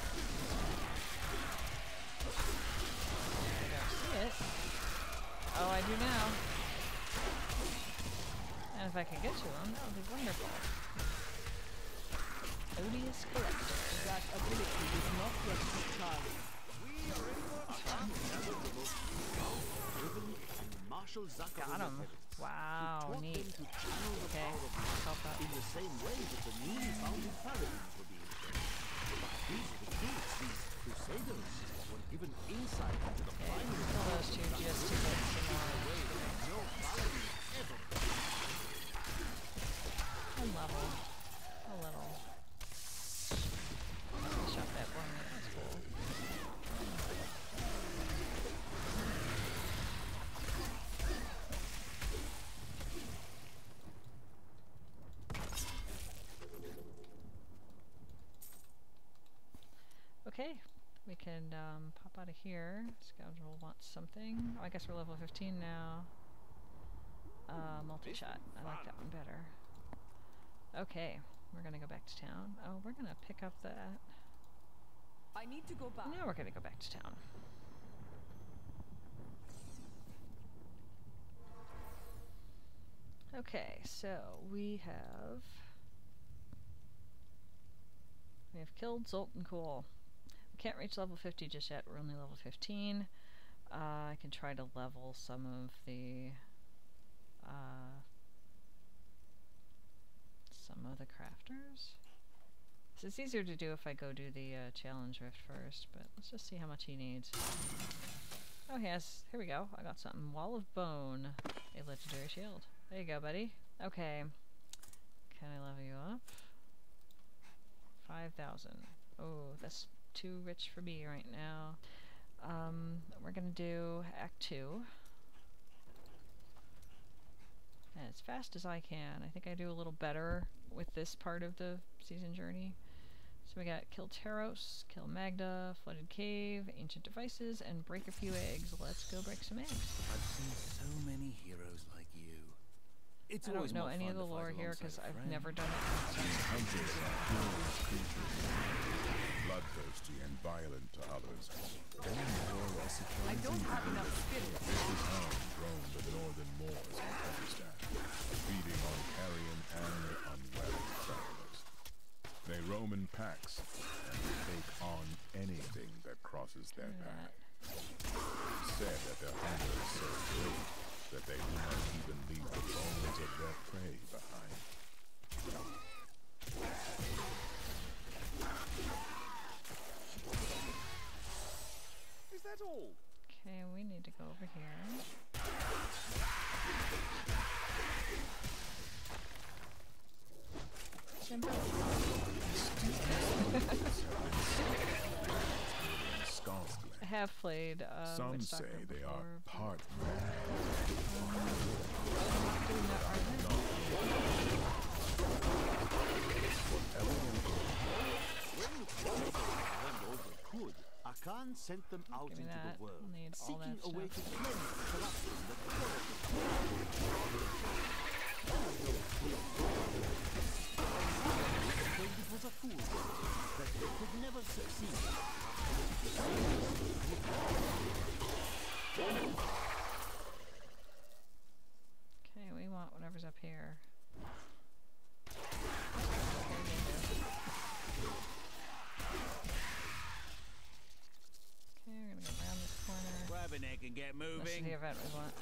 Speaker 1: I don't see it. Oh, I do now. And if I can get to him, that would be wonderful. Odious Collector.
Speaker 4: That ability is not yet discharged.
Speaker 1: Got him. Wow, neat. Okay, help out.
Speaker 2: In the same way that the newly founded paladins were being trained. But these are the kids, these crusaders, were given insight into the final
Speaker 1: kill those two just to get some more.
Speaker 2: no paladin ever.
Speaker 1: One level. A little. Shot that one, that's cool. Okay, we can pop out of here. Scoundrel wants something. Oh, I guess we're level 15 now. Multi-shot. I like that one better. Okay, we're gonna go back to town. Oh, we're gonna pick up that.
Speaker 4: I need to go back.
Speaker 1: Now we're gonna go back to town. Okay, so we have killed Zoltan Cool. We can't reach level 50 just yet. We're only level 15. I can try to level some of the crafters. So it's easier to do if I go do the challenge rift first, but let's just see how much he needs. Oh yes, here we go. I got something. Wall of Bone, a legendary shield. There you go, buddy. Okay. Can I level you up? 5,000. Oh, that's too rich for me right now. We're gonna do Act 2. As fast as I can. I think I do a little better with this part of the season journey. So we got Kill Taros, Kill Magda, Flooded Cave, Ancient Devices, and Break a Few Eggs. Let's go break some eggs.
Speaker 7: I've seen so many heroes like you. It's
Speaker 1: I don't know any of the lore here because I've never done it.
Speaker 10: Hunters are curious creatures, bloodthirsty and violent to others. They more or less
Speaker 4: I don't have enough spirit.
Speaker 10: This hound roam the northern moors of Pakistan, feeding on carrion and unwary travelers. They roam in packs and take on anything that crosses their path. It's said that their hunger is so great that they do not even leave the bones of their prey behind.
Speaker 2: that all?
Speaker 1: Okay, we need to go over here. Jump out. I have played
Speaker 10: Some
Speaker 1: Witch
Speaker 10: say
Speaker 1: Doctor
Speaker 10: they
Speaker 1: before,
Speaker 10: are
Speaker 1: but
Speaker 10: part
Speaker 1: doing that right now.
Speaker 2: When the Chronicles learned all they could, Akan sent them out
Speaker 1: Give me
Speaker 2: into
Speaker 1: that.
Speaker 2: the world,
Speaker 1: We'll need all
Speaker 2: seeking
Speaker 1: that
Speaker 2: a way
Speaker 1: stuff.
Speaker 2: to cleanse the corruption that followed them. It was a fool's game, that they could never succeed.
Speaker 1: Okay, we want whatever's up here. Okay, we're gonna go around this corner.
Speaker 7: Grab a neck and get
Speaker 1: This is
Speaker 7: moving.
Speaker 1: the event we want.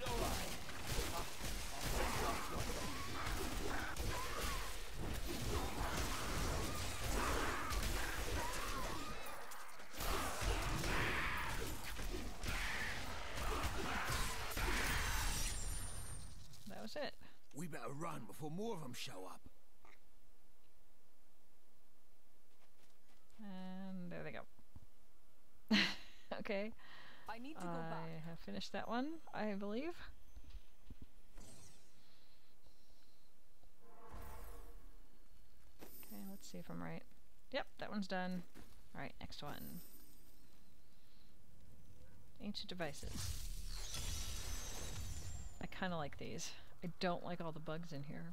Speaker 1: That was it.
Speaker 7: We better run before more of them show up.
Speaker 1: And there they go. Okay.
Speaker 4: I need to go back.
Speaker 1: I have finished that one, I believe. Okay, let's see if I'm right. Yep, that one's done. Alright, next one. Ancient devices. I kind of like these. I don't like all the bugs in here.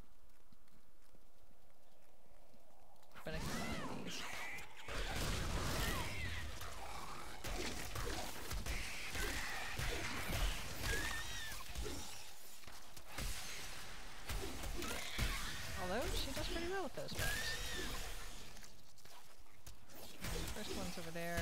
Speaker 1: But I kind of like these. Although, she does pretty well with those bugs. First one's over there.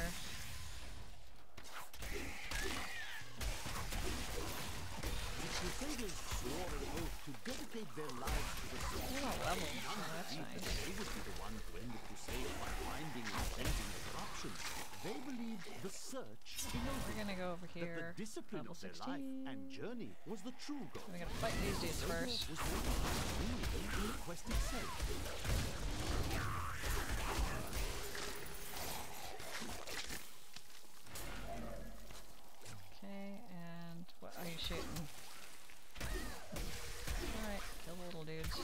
Speaker 2: The Crusaders swore an oath to dedicate their lives to the cause.
Speaker 1: They're all level, so that's
Speaker 2: Believed that
Speaker 1: nice.
Speaker 2: they would be the one to end the crusade by finding and cleansing the corruption. They believed the search
Speaker 1: We're gonna go over
Speaker 2: that
Speaker 1: here.
Speaker 2: the discipline
Speaker 1: Level
Speaker 2: of their
Speaker 1: 16.
Speaker 2: life and journey was the true goal.
Speaker 1: We're gonna fight these dudes first.
Speaker 2: Was really in the quest itself.
Speaker 1: Okay, and what are you shooting? Alright, kill the little dudes.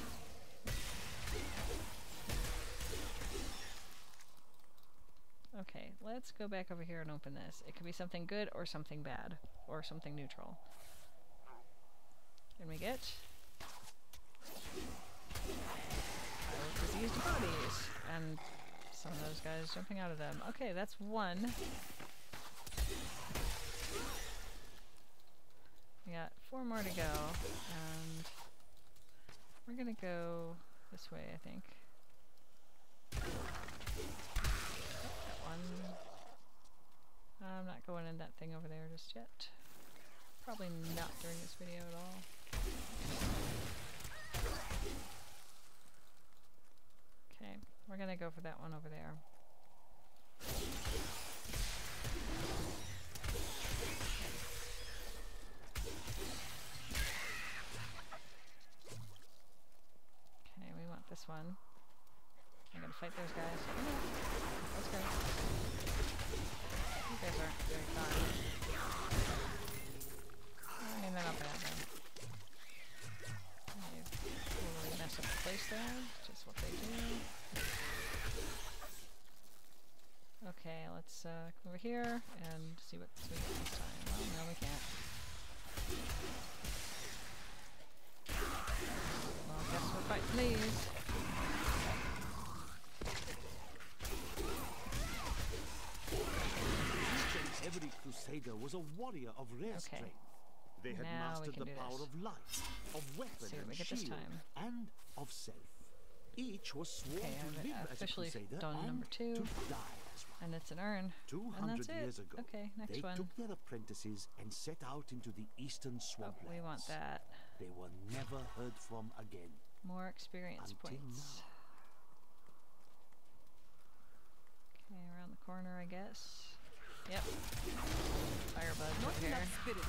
Speaker 1: Okay, let's go back over here and open this. It could be something good or something bad, or something neutral. Can we get diseased bodies? And some of those guys jumping out of them. Okay, that's one. We got 4 more to go, and we're gonna go this way, I think. That one. I'm not going in that thing over there just yet. Probably not during this video at all. Okay, we're gonna go for that one over there. Okay, we want this one. I'm gonna fight those guys. Let's go. You guys aren't very fun. I mean, they're not bad though. They totally mess up the place there. Just what they do. Okay, let's come over here and see what we get this time. Well, no, we can't. Well, I guess we're fighting these.
Speaker 2: Every crusader was a warrior of rare strength. They had
Speaker 1: Now we
Speaker 2: mastered
Speaker 1: can
Speaker 2: the
Speaker 1: do
Speaker 2: power
Speaker 1: this.
Speaker 2: of light, of weapon
Speaker 1: See what
Speaker 2: and
Speaker 1: we get this
Speaker 2: shield,
Speaker 1: time.
Speaker 2: and of self. Each was sworn
Speaker 1: Okay,
Speaker 2: to
Speaker 1: I've
Speaker 2: live as a
Speaker 1: officially
Speaker 2: crusader
Speaker 1: done
Speaker 2: and
Speaker 1: number 2.
Speaker 2: to die as one.
Speaker 1: And it's an urn.
Speaker 2: 200
Speaker 1: and that's
Speaker 2: years
Speaker 1: it.
Speaker 2: ago,
Speaker 1: Okay, next
Speaker 2: they
Speaker 1: one.
Speaker 2: took their apprentices and set out into the eastern
Speaker 1: Oh,
Speaker 2: swamplands.
Speaker 1: we want that.
Speaker 2: They were never heard from again.
Speaker 1: More experience
Speaker 2: Until
Speaker 1: points. Okay, around the corner, I guess. Yep. Fire here.
Speaker 4: that spirit.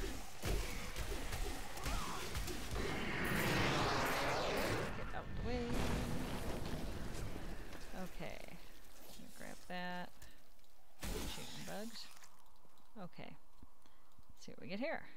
Speaker 1: Get out the way. Okay. I'm gonna grab that. Shooting bugs. Okay. Let's see what we get here.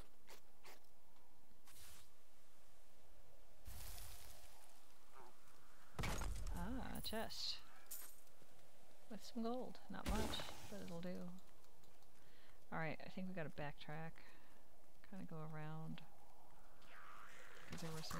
Speaker 1: Ah, a chest. With some gold. Not much, but it'll do. Alright, I think we gotta backtrack. Kind of go around. Because there were some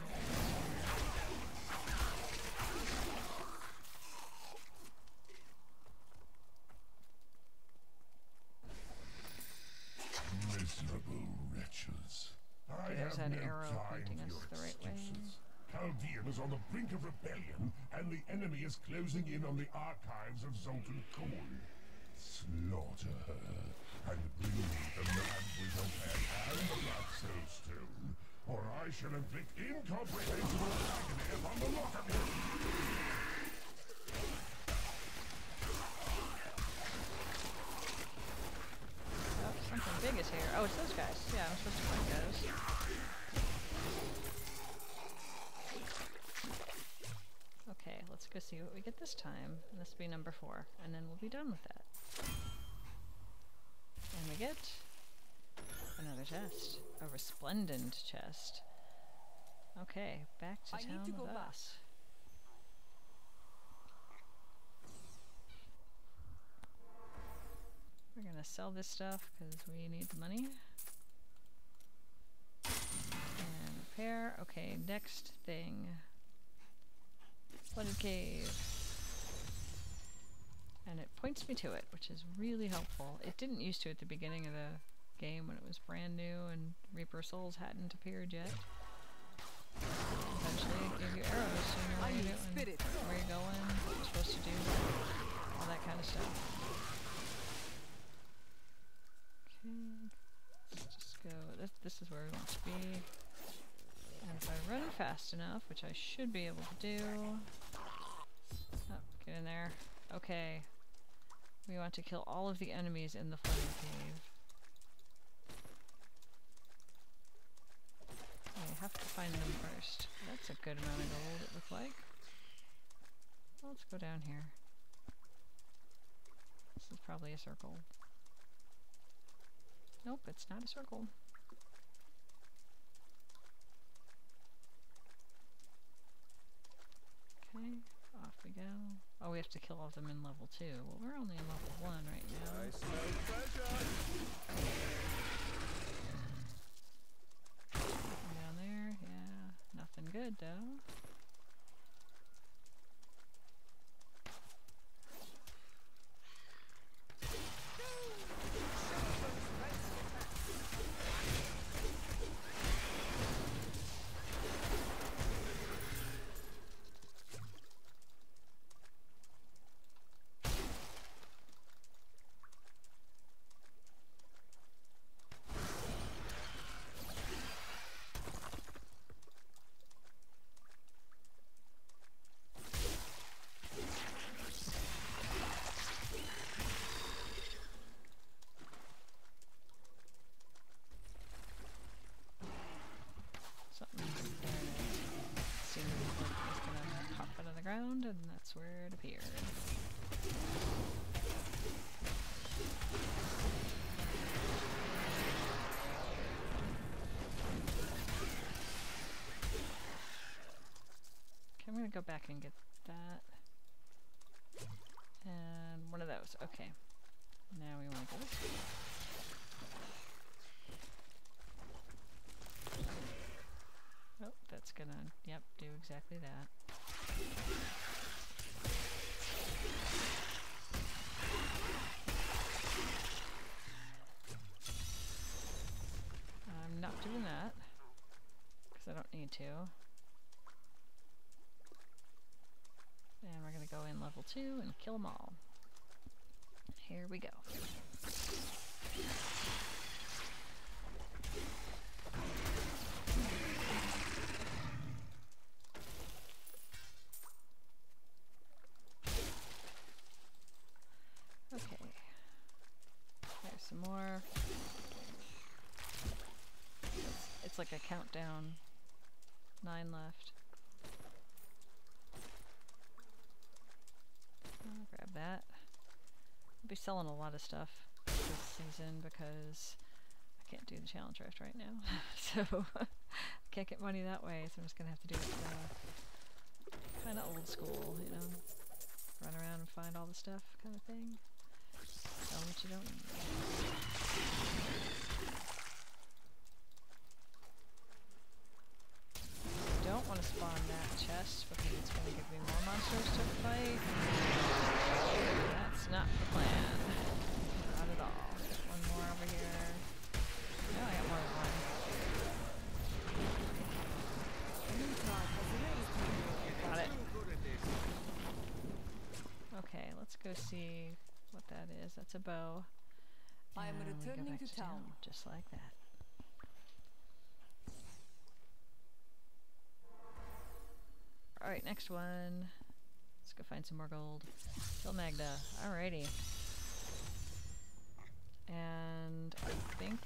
Speaker 5: Miserable wretches. I
Speaker 1: there's
Speaker 5: have
Speaker 1: an
Speaker 5: no
Speaker 1: arrow
Speaker 5: time
Speaker 1: pointing
Speaker 5: for
Speaker 1: us
Speaker 5: your
Speaker 1: the right way.
Speaker 5: excuses. Chaldean is on the brink of rebellion, and the enemy is closing in on the archives of Zoltan Kul. Slaughter her, and bring me the mad Widowhead and the Black Soul Stone, or I shall inflict incomprehensible agony upon the lot of you.
Speaker 1: Oh, something big is here. Oh, it's those guys. Yeah, I'm supposed to find those. Okay, let's go see what we get this time. And this will be number 4, and then we'll be done with that. And we get another chest. A resplendent chest. Okay, back to town with us. We're gonna sell this stuff because we need the money. And repair. Okay, next thing. Flooded cave. And it points me to it, which is really helpful. It didn't used to at the beginning of the game when it was brand new and Reaper Souls hadn't appeared yet. Eventually it gave you arrows so you know what you're doing, where you're going, what you're supposed to do, all that kind of stuff. Okay, let's just go, this is where we want to be. And if I run fast enough, which I should be able to do... Oh, get in there. Okay. We want to kill all of the enemies in the flooded cave. I have to find them first. That's a good amount of gold, it looked like. Well, let's go down here. This is probably a circle. Nope, it's not a circle. Okay, off we go. Oh, we have to kill all of them in level 2. Well, we're only in level 1 right now.
Speaker 2: I smell treasure.
Speaker 1: Down there, yeah. Nothing good, though. Ground, and that's where it appeared. Okay, I'm gonna go back and get that. And one of those. Okay. Now we want to go this way. Oh, that's gonna, yep, do exactly that. I'm not doing that because I don't need to. And we're going to go in level 2 and kill them all. Here we go. Okay. There's some more. it's like a countdown. 9 left. I'll grab that. I'll be selling a lot of stuff this season because I can't do the challenge raft right now. So I can't get money that way, so I'm just gonna have to do it kind of old school, you know. Run around and find all the stuff kind of thing. Sell what you don't need. Don't want to spawn that chest because it's going to give me more monsters to fight. That's not the plan. Not at all. Get one more over here. No, I got more than one. Got it. Okay, let's go see what that is. That's a bow.
Speaker 4: I am returning to town.
Speaker 1: Just like that. Alright, next one. Let's go find some more gold. Kill Magda. Alrighty. And I think...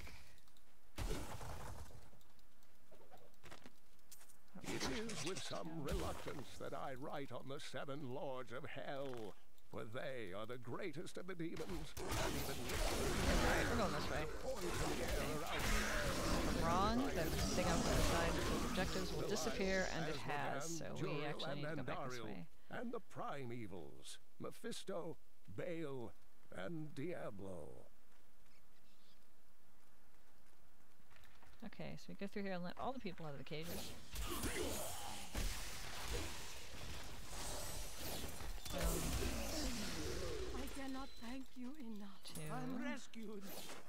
Speaker 11: It is with some reluctance that I write on the 7 Lords of Hell, for they are the greatest of the demons, and even
Speaker 1: Alright, we're going this way. If I'm wrong, the thing on the side with objectives will disappear, and it has, so we actually need to go back this way.
Speaker 11: And the prime evils, Mephisto, Baal, and Diablo.
Speaker 1: Okay, so we go through here and let all the people out of the cages.
Speaker 4: I cannot thank you enough.
Speaker 1: 2.
Speaker 2: I'm rescued.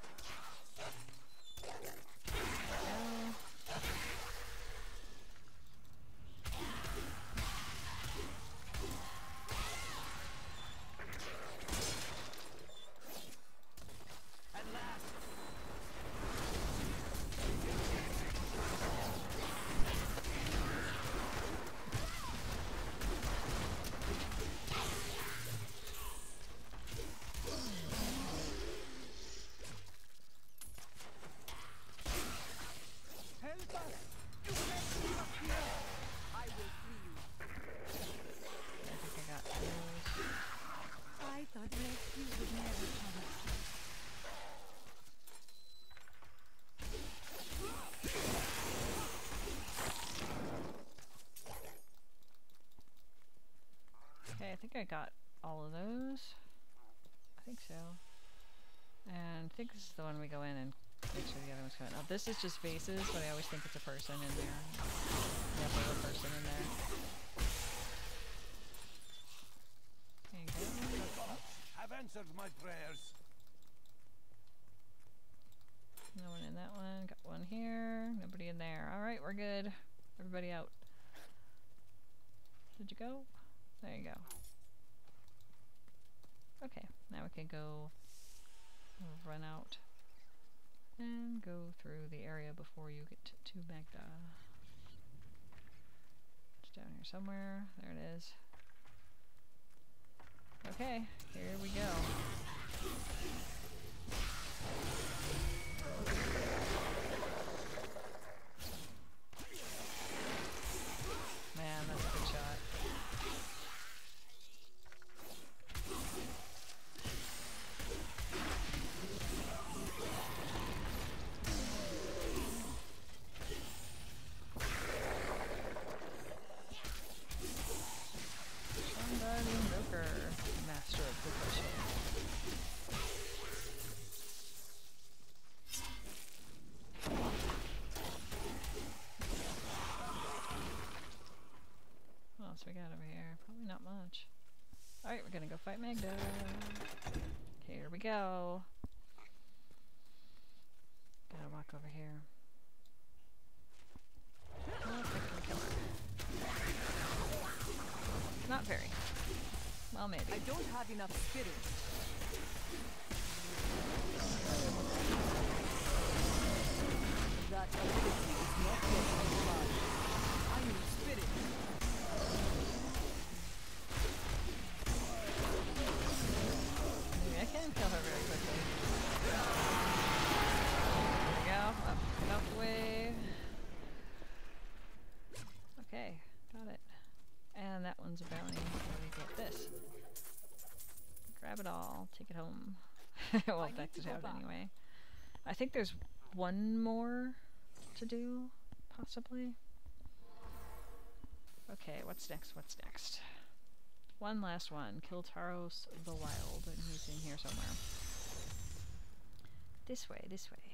Speaker 1: I think I got all of those. I think so. And I think this is the one we go in and make sure the other one's coming. Now this is just vases, but I always think it's a person in there. Definitely a person in there. There you go.
Speaker 2: Have answered my prayers.
Speaker 1: No one in that one. Got one here. Nobody in there. Alright, we're good. Everybody out. Did you go? There you go. Okay, now we can go run out and go through the area before you get to Magda. It's down here somewhere. There it is. Okay, here we go. Man, that's a good shot. Master of Percussion. What else we got over here? Probably not much. Alright, we're gonna go fight Magda. Here we go. Gotta walk over here. Oh, I can kill her. Not very. Well, maybe.
Speaker 4: I don't have enough spirit. That ability is not yet unlocked. I need spirit.
Speaker 1: Maybe I can kill her very quickly. There we go. Up, get out the way. all. Take it home. Well, that's it out anyway. I think there's one more to do, possibly. Okay, what's next? What's next? One last one. Kill Taros the Wild, and he's in here somewhere. This way, this way.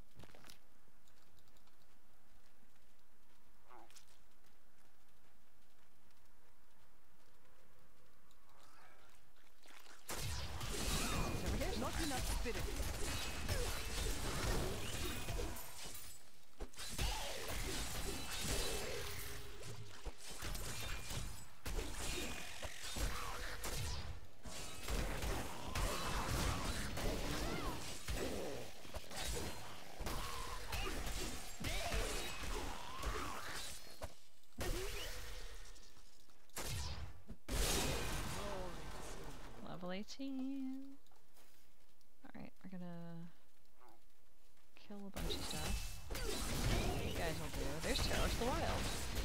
Speaker 1: He's over here.
Speaker 7: Not enough spirit.
Speaker 1: Level 18. Alright, we're gonna kill a bunch of stuff. You guys will do. There's Taros the Wild.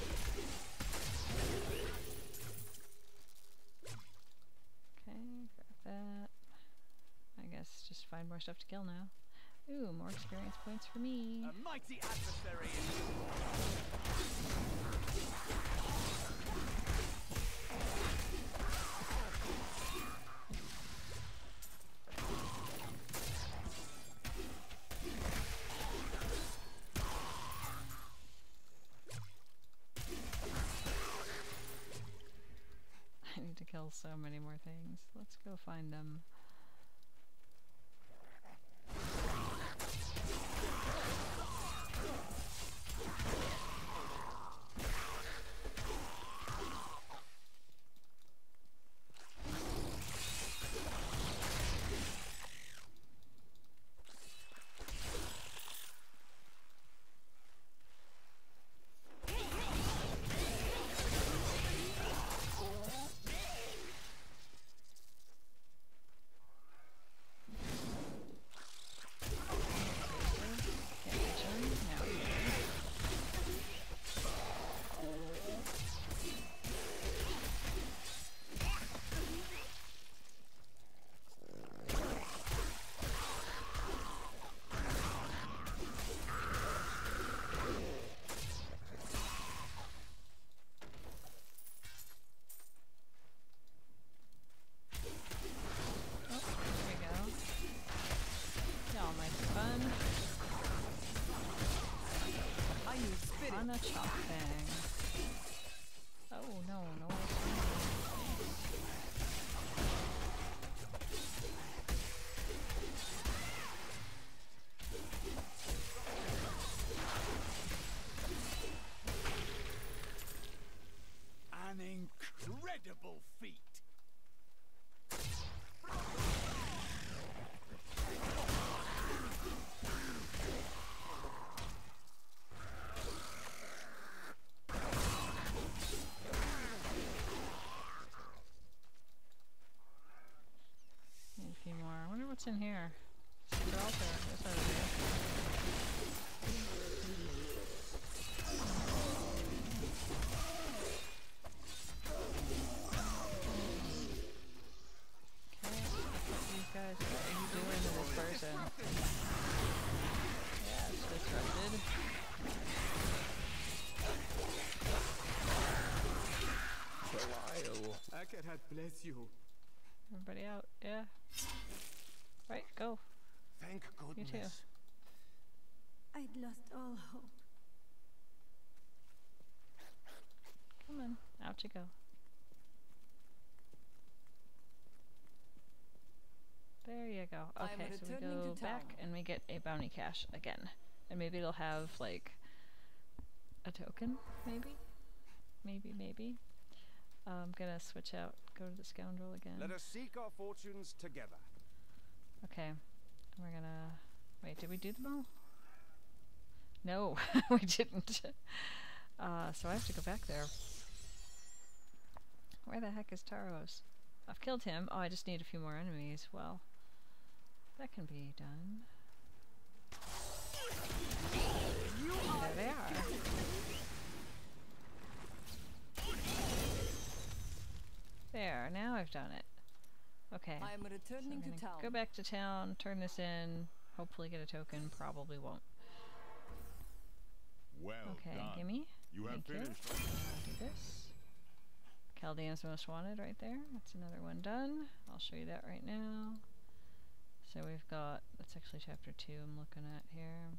Speaker 1: Okay, grab that. I guess just find more stuff to kill now. Ooh, more experience points for me.
Speaker 7: A mighty adversary.
Speaker 1: I need to kill so many more things. Let's go find them. On a chop thing. Oh no, no.
Speaker 7: An incredible feat.
Speaker 1: What's in here? Secret altar. That's what it is. Okay, what these guys, what are you doing to this person? Yeah, it's disrupted.
Speaker 7: Belial. Akerhat bless you.
Speaker 1: Everybody out, yeah. Right, go.
Speaker 11: Thank goodness.
Speaker 1: You too.
Speaker 12: I'd lost all hope.
Speaker 1: Come on, out you go. There you go. Okay, so we go back and we get a bounty cache again. And maybe it'll have, like, a token, maybe? Maybe. I'm gonna switch out, go to the scoundrel again.
Speaker 11: Let us seek our fortunes together.
Speaker 1: Okay, we're gonna... Wait, did we do them all? No, we didn't. So I have to go back there. Where the heck is Taros? I've killed him. Oh, I just need a few more enemies. Well, that can be done. There they are. There, now I've done it. Okay.
Speaker 4: I am returning to town.
Speaker 1: Go back to town, turn this in, hopefully get a token, probably won't.
Speaker 10: Well
Speaker 1: okay,
Speaker 10: done.
Speaker 1: gimme.
Speaker 10: You have
Speaker 1: Thank
Speaker 10: finished.
Speaker 1: Do this. Chaldean's Most Wanted right there. That's another one done. I'll show you that right now. So we've got, that's actually chapter 2 I'm looking at here.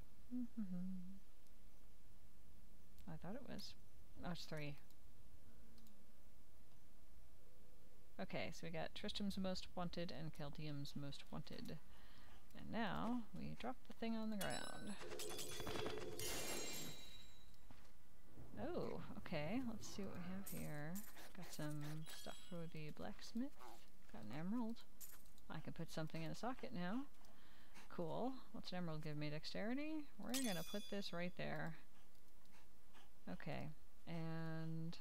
Speaker 1: I thought it was. Oh, it's 3. Okay, so we got Tristram's Most Wanted and Chaldean's Most Wanted. And now we drop the thing on the ground. Oh, okay. Let's see what we have here. Got some stuff for the blacksmith. Got an emerald. I can put something in a socket now. Cool. What's an emerald give me? Dexterity? We're gonna put this right there. Okay. And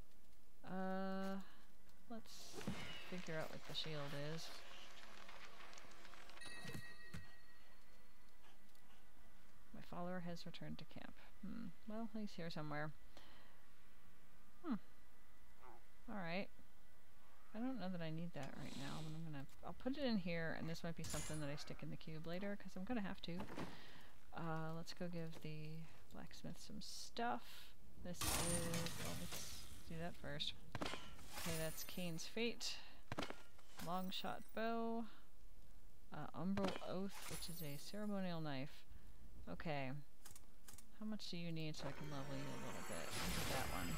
Speaker 1: let's figure out what the shield is. My follower has returned to camp. Well, he's here somewhere. Alright. I don't know that I need that right now, but I'll put it in here, and this might be something that I stick in the cube later, because I'm gonna have to. Let's go give the blacksmith some stuff. This is, well, let's do that first. Okay, that's Kane's Fate. Long shot bow. Umbral Oath, which is a ceremonial knife. Okay. How much do you need so I can level you a little bit? I'll do that one.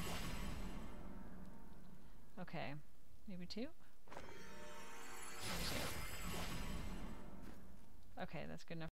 Speaker 1: Okay. Maybe 2? Maybe 2. Okay, that's good enough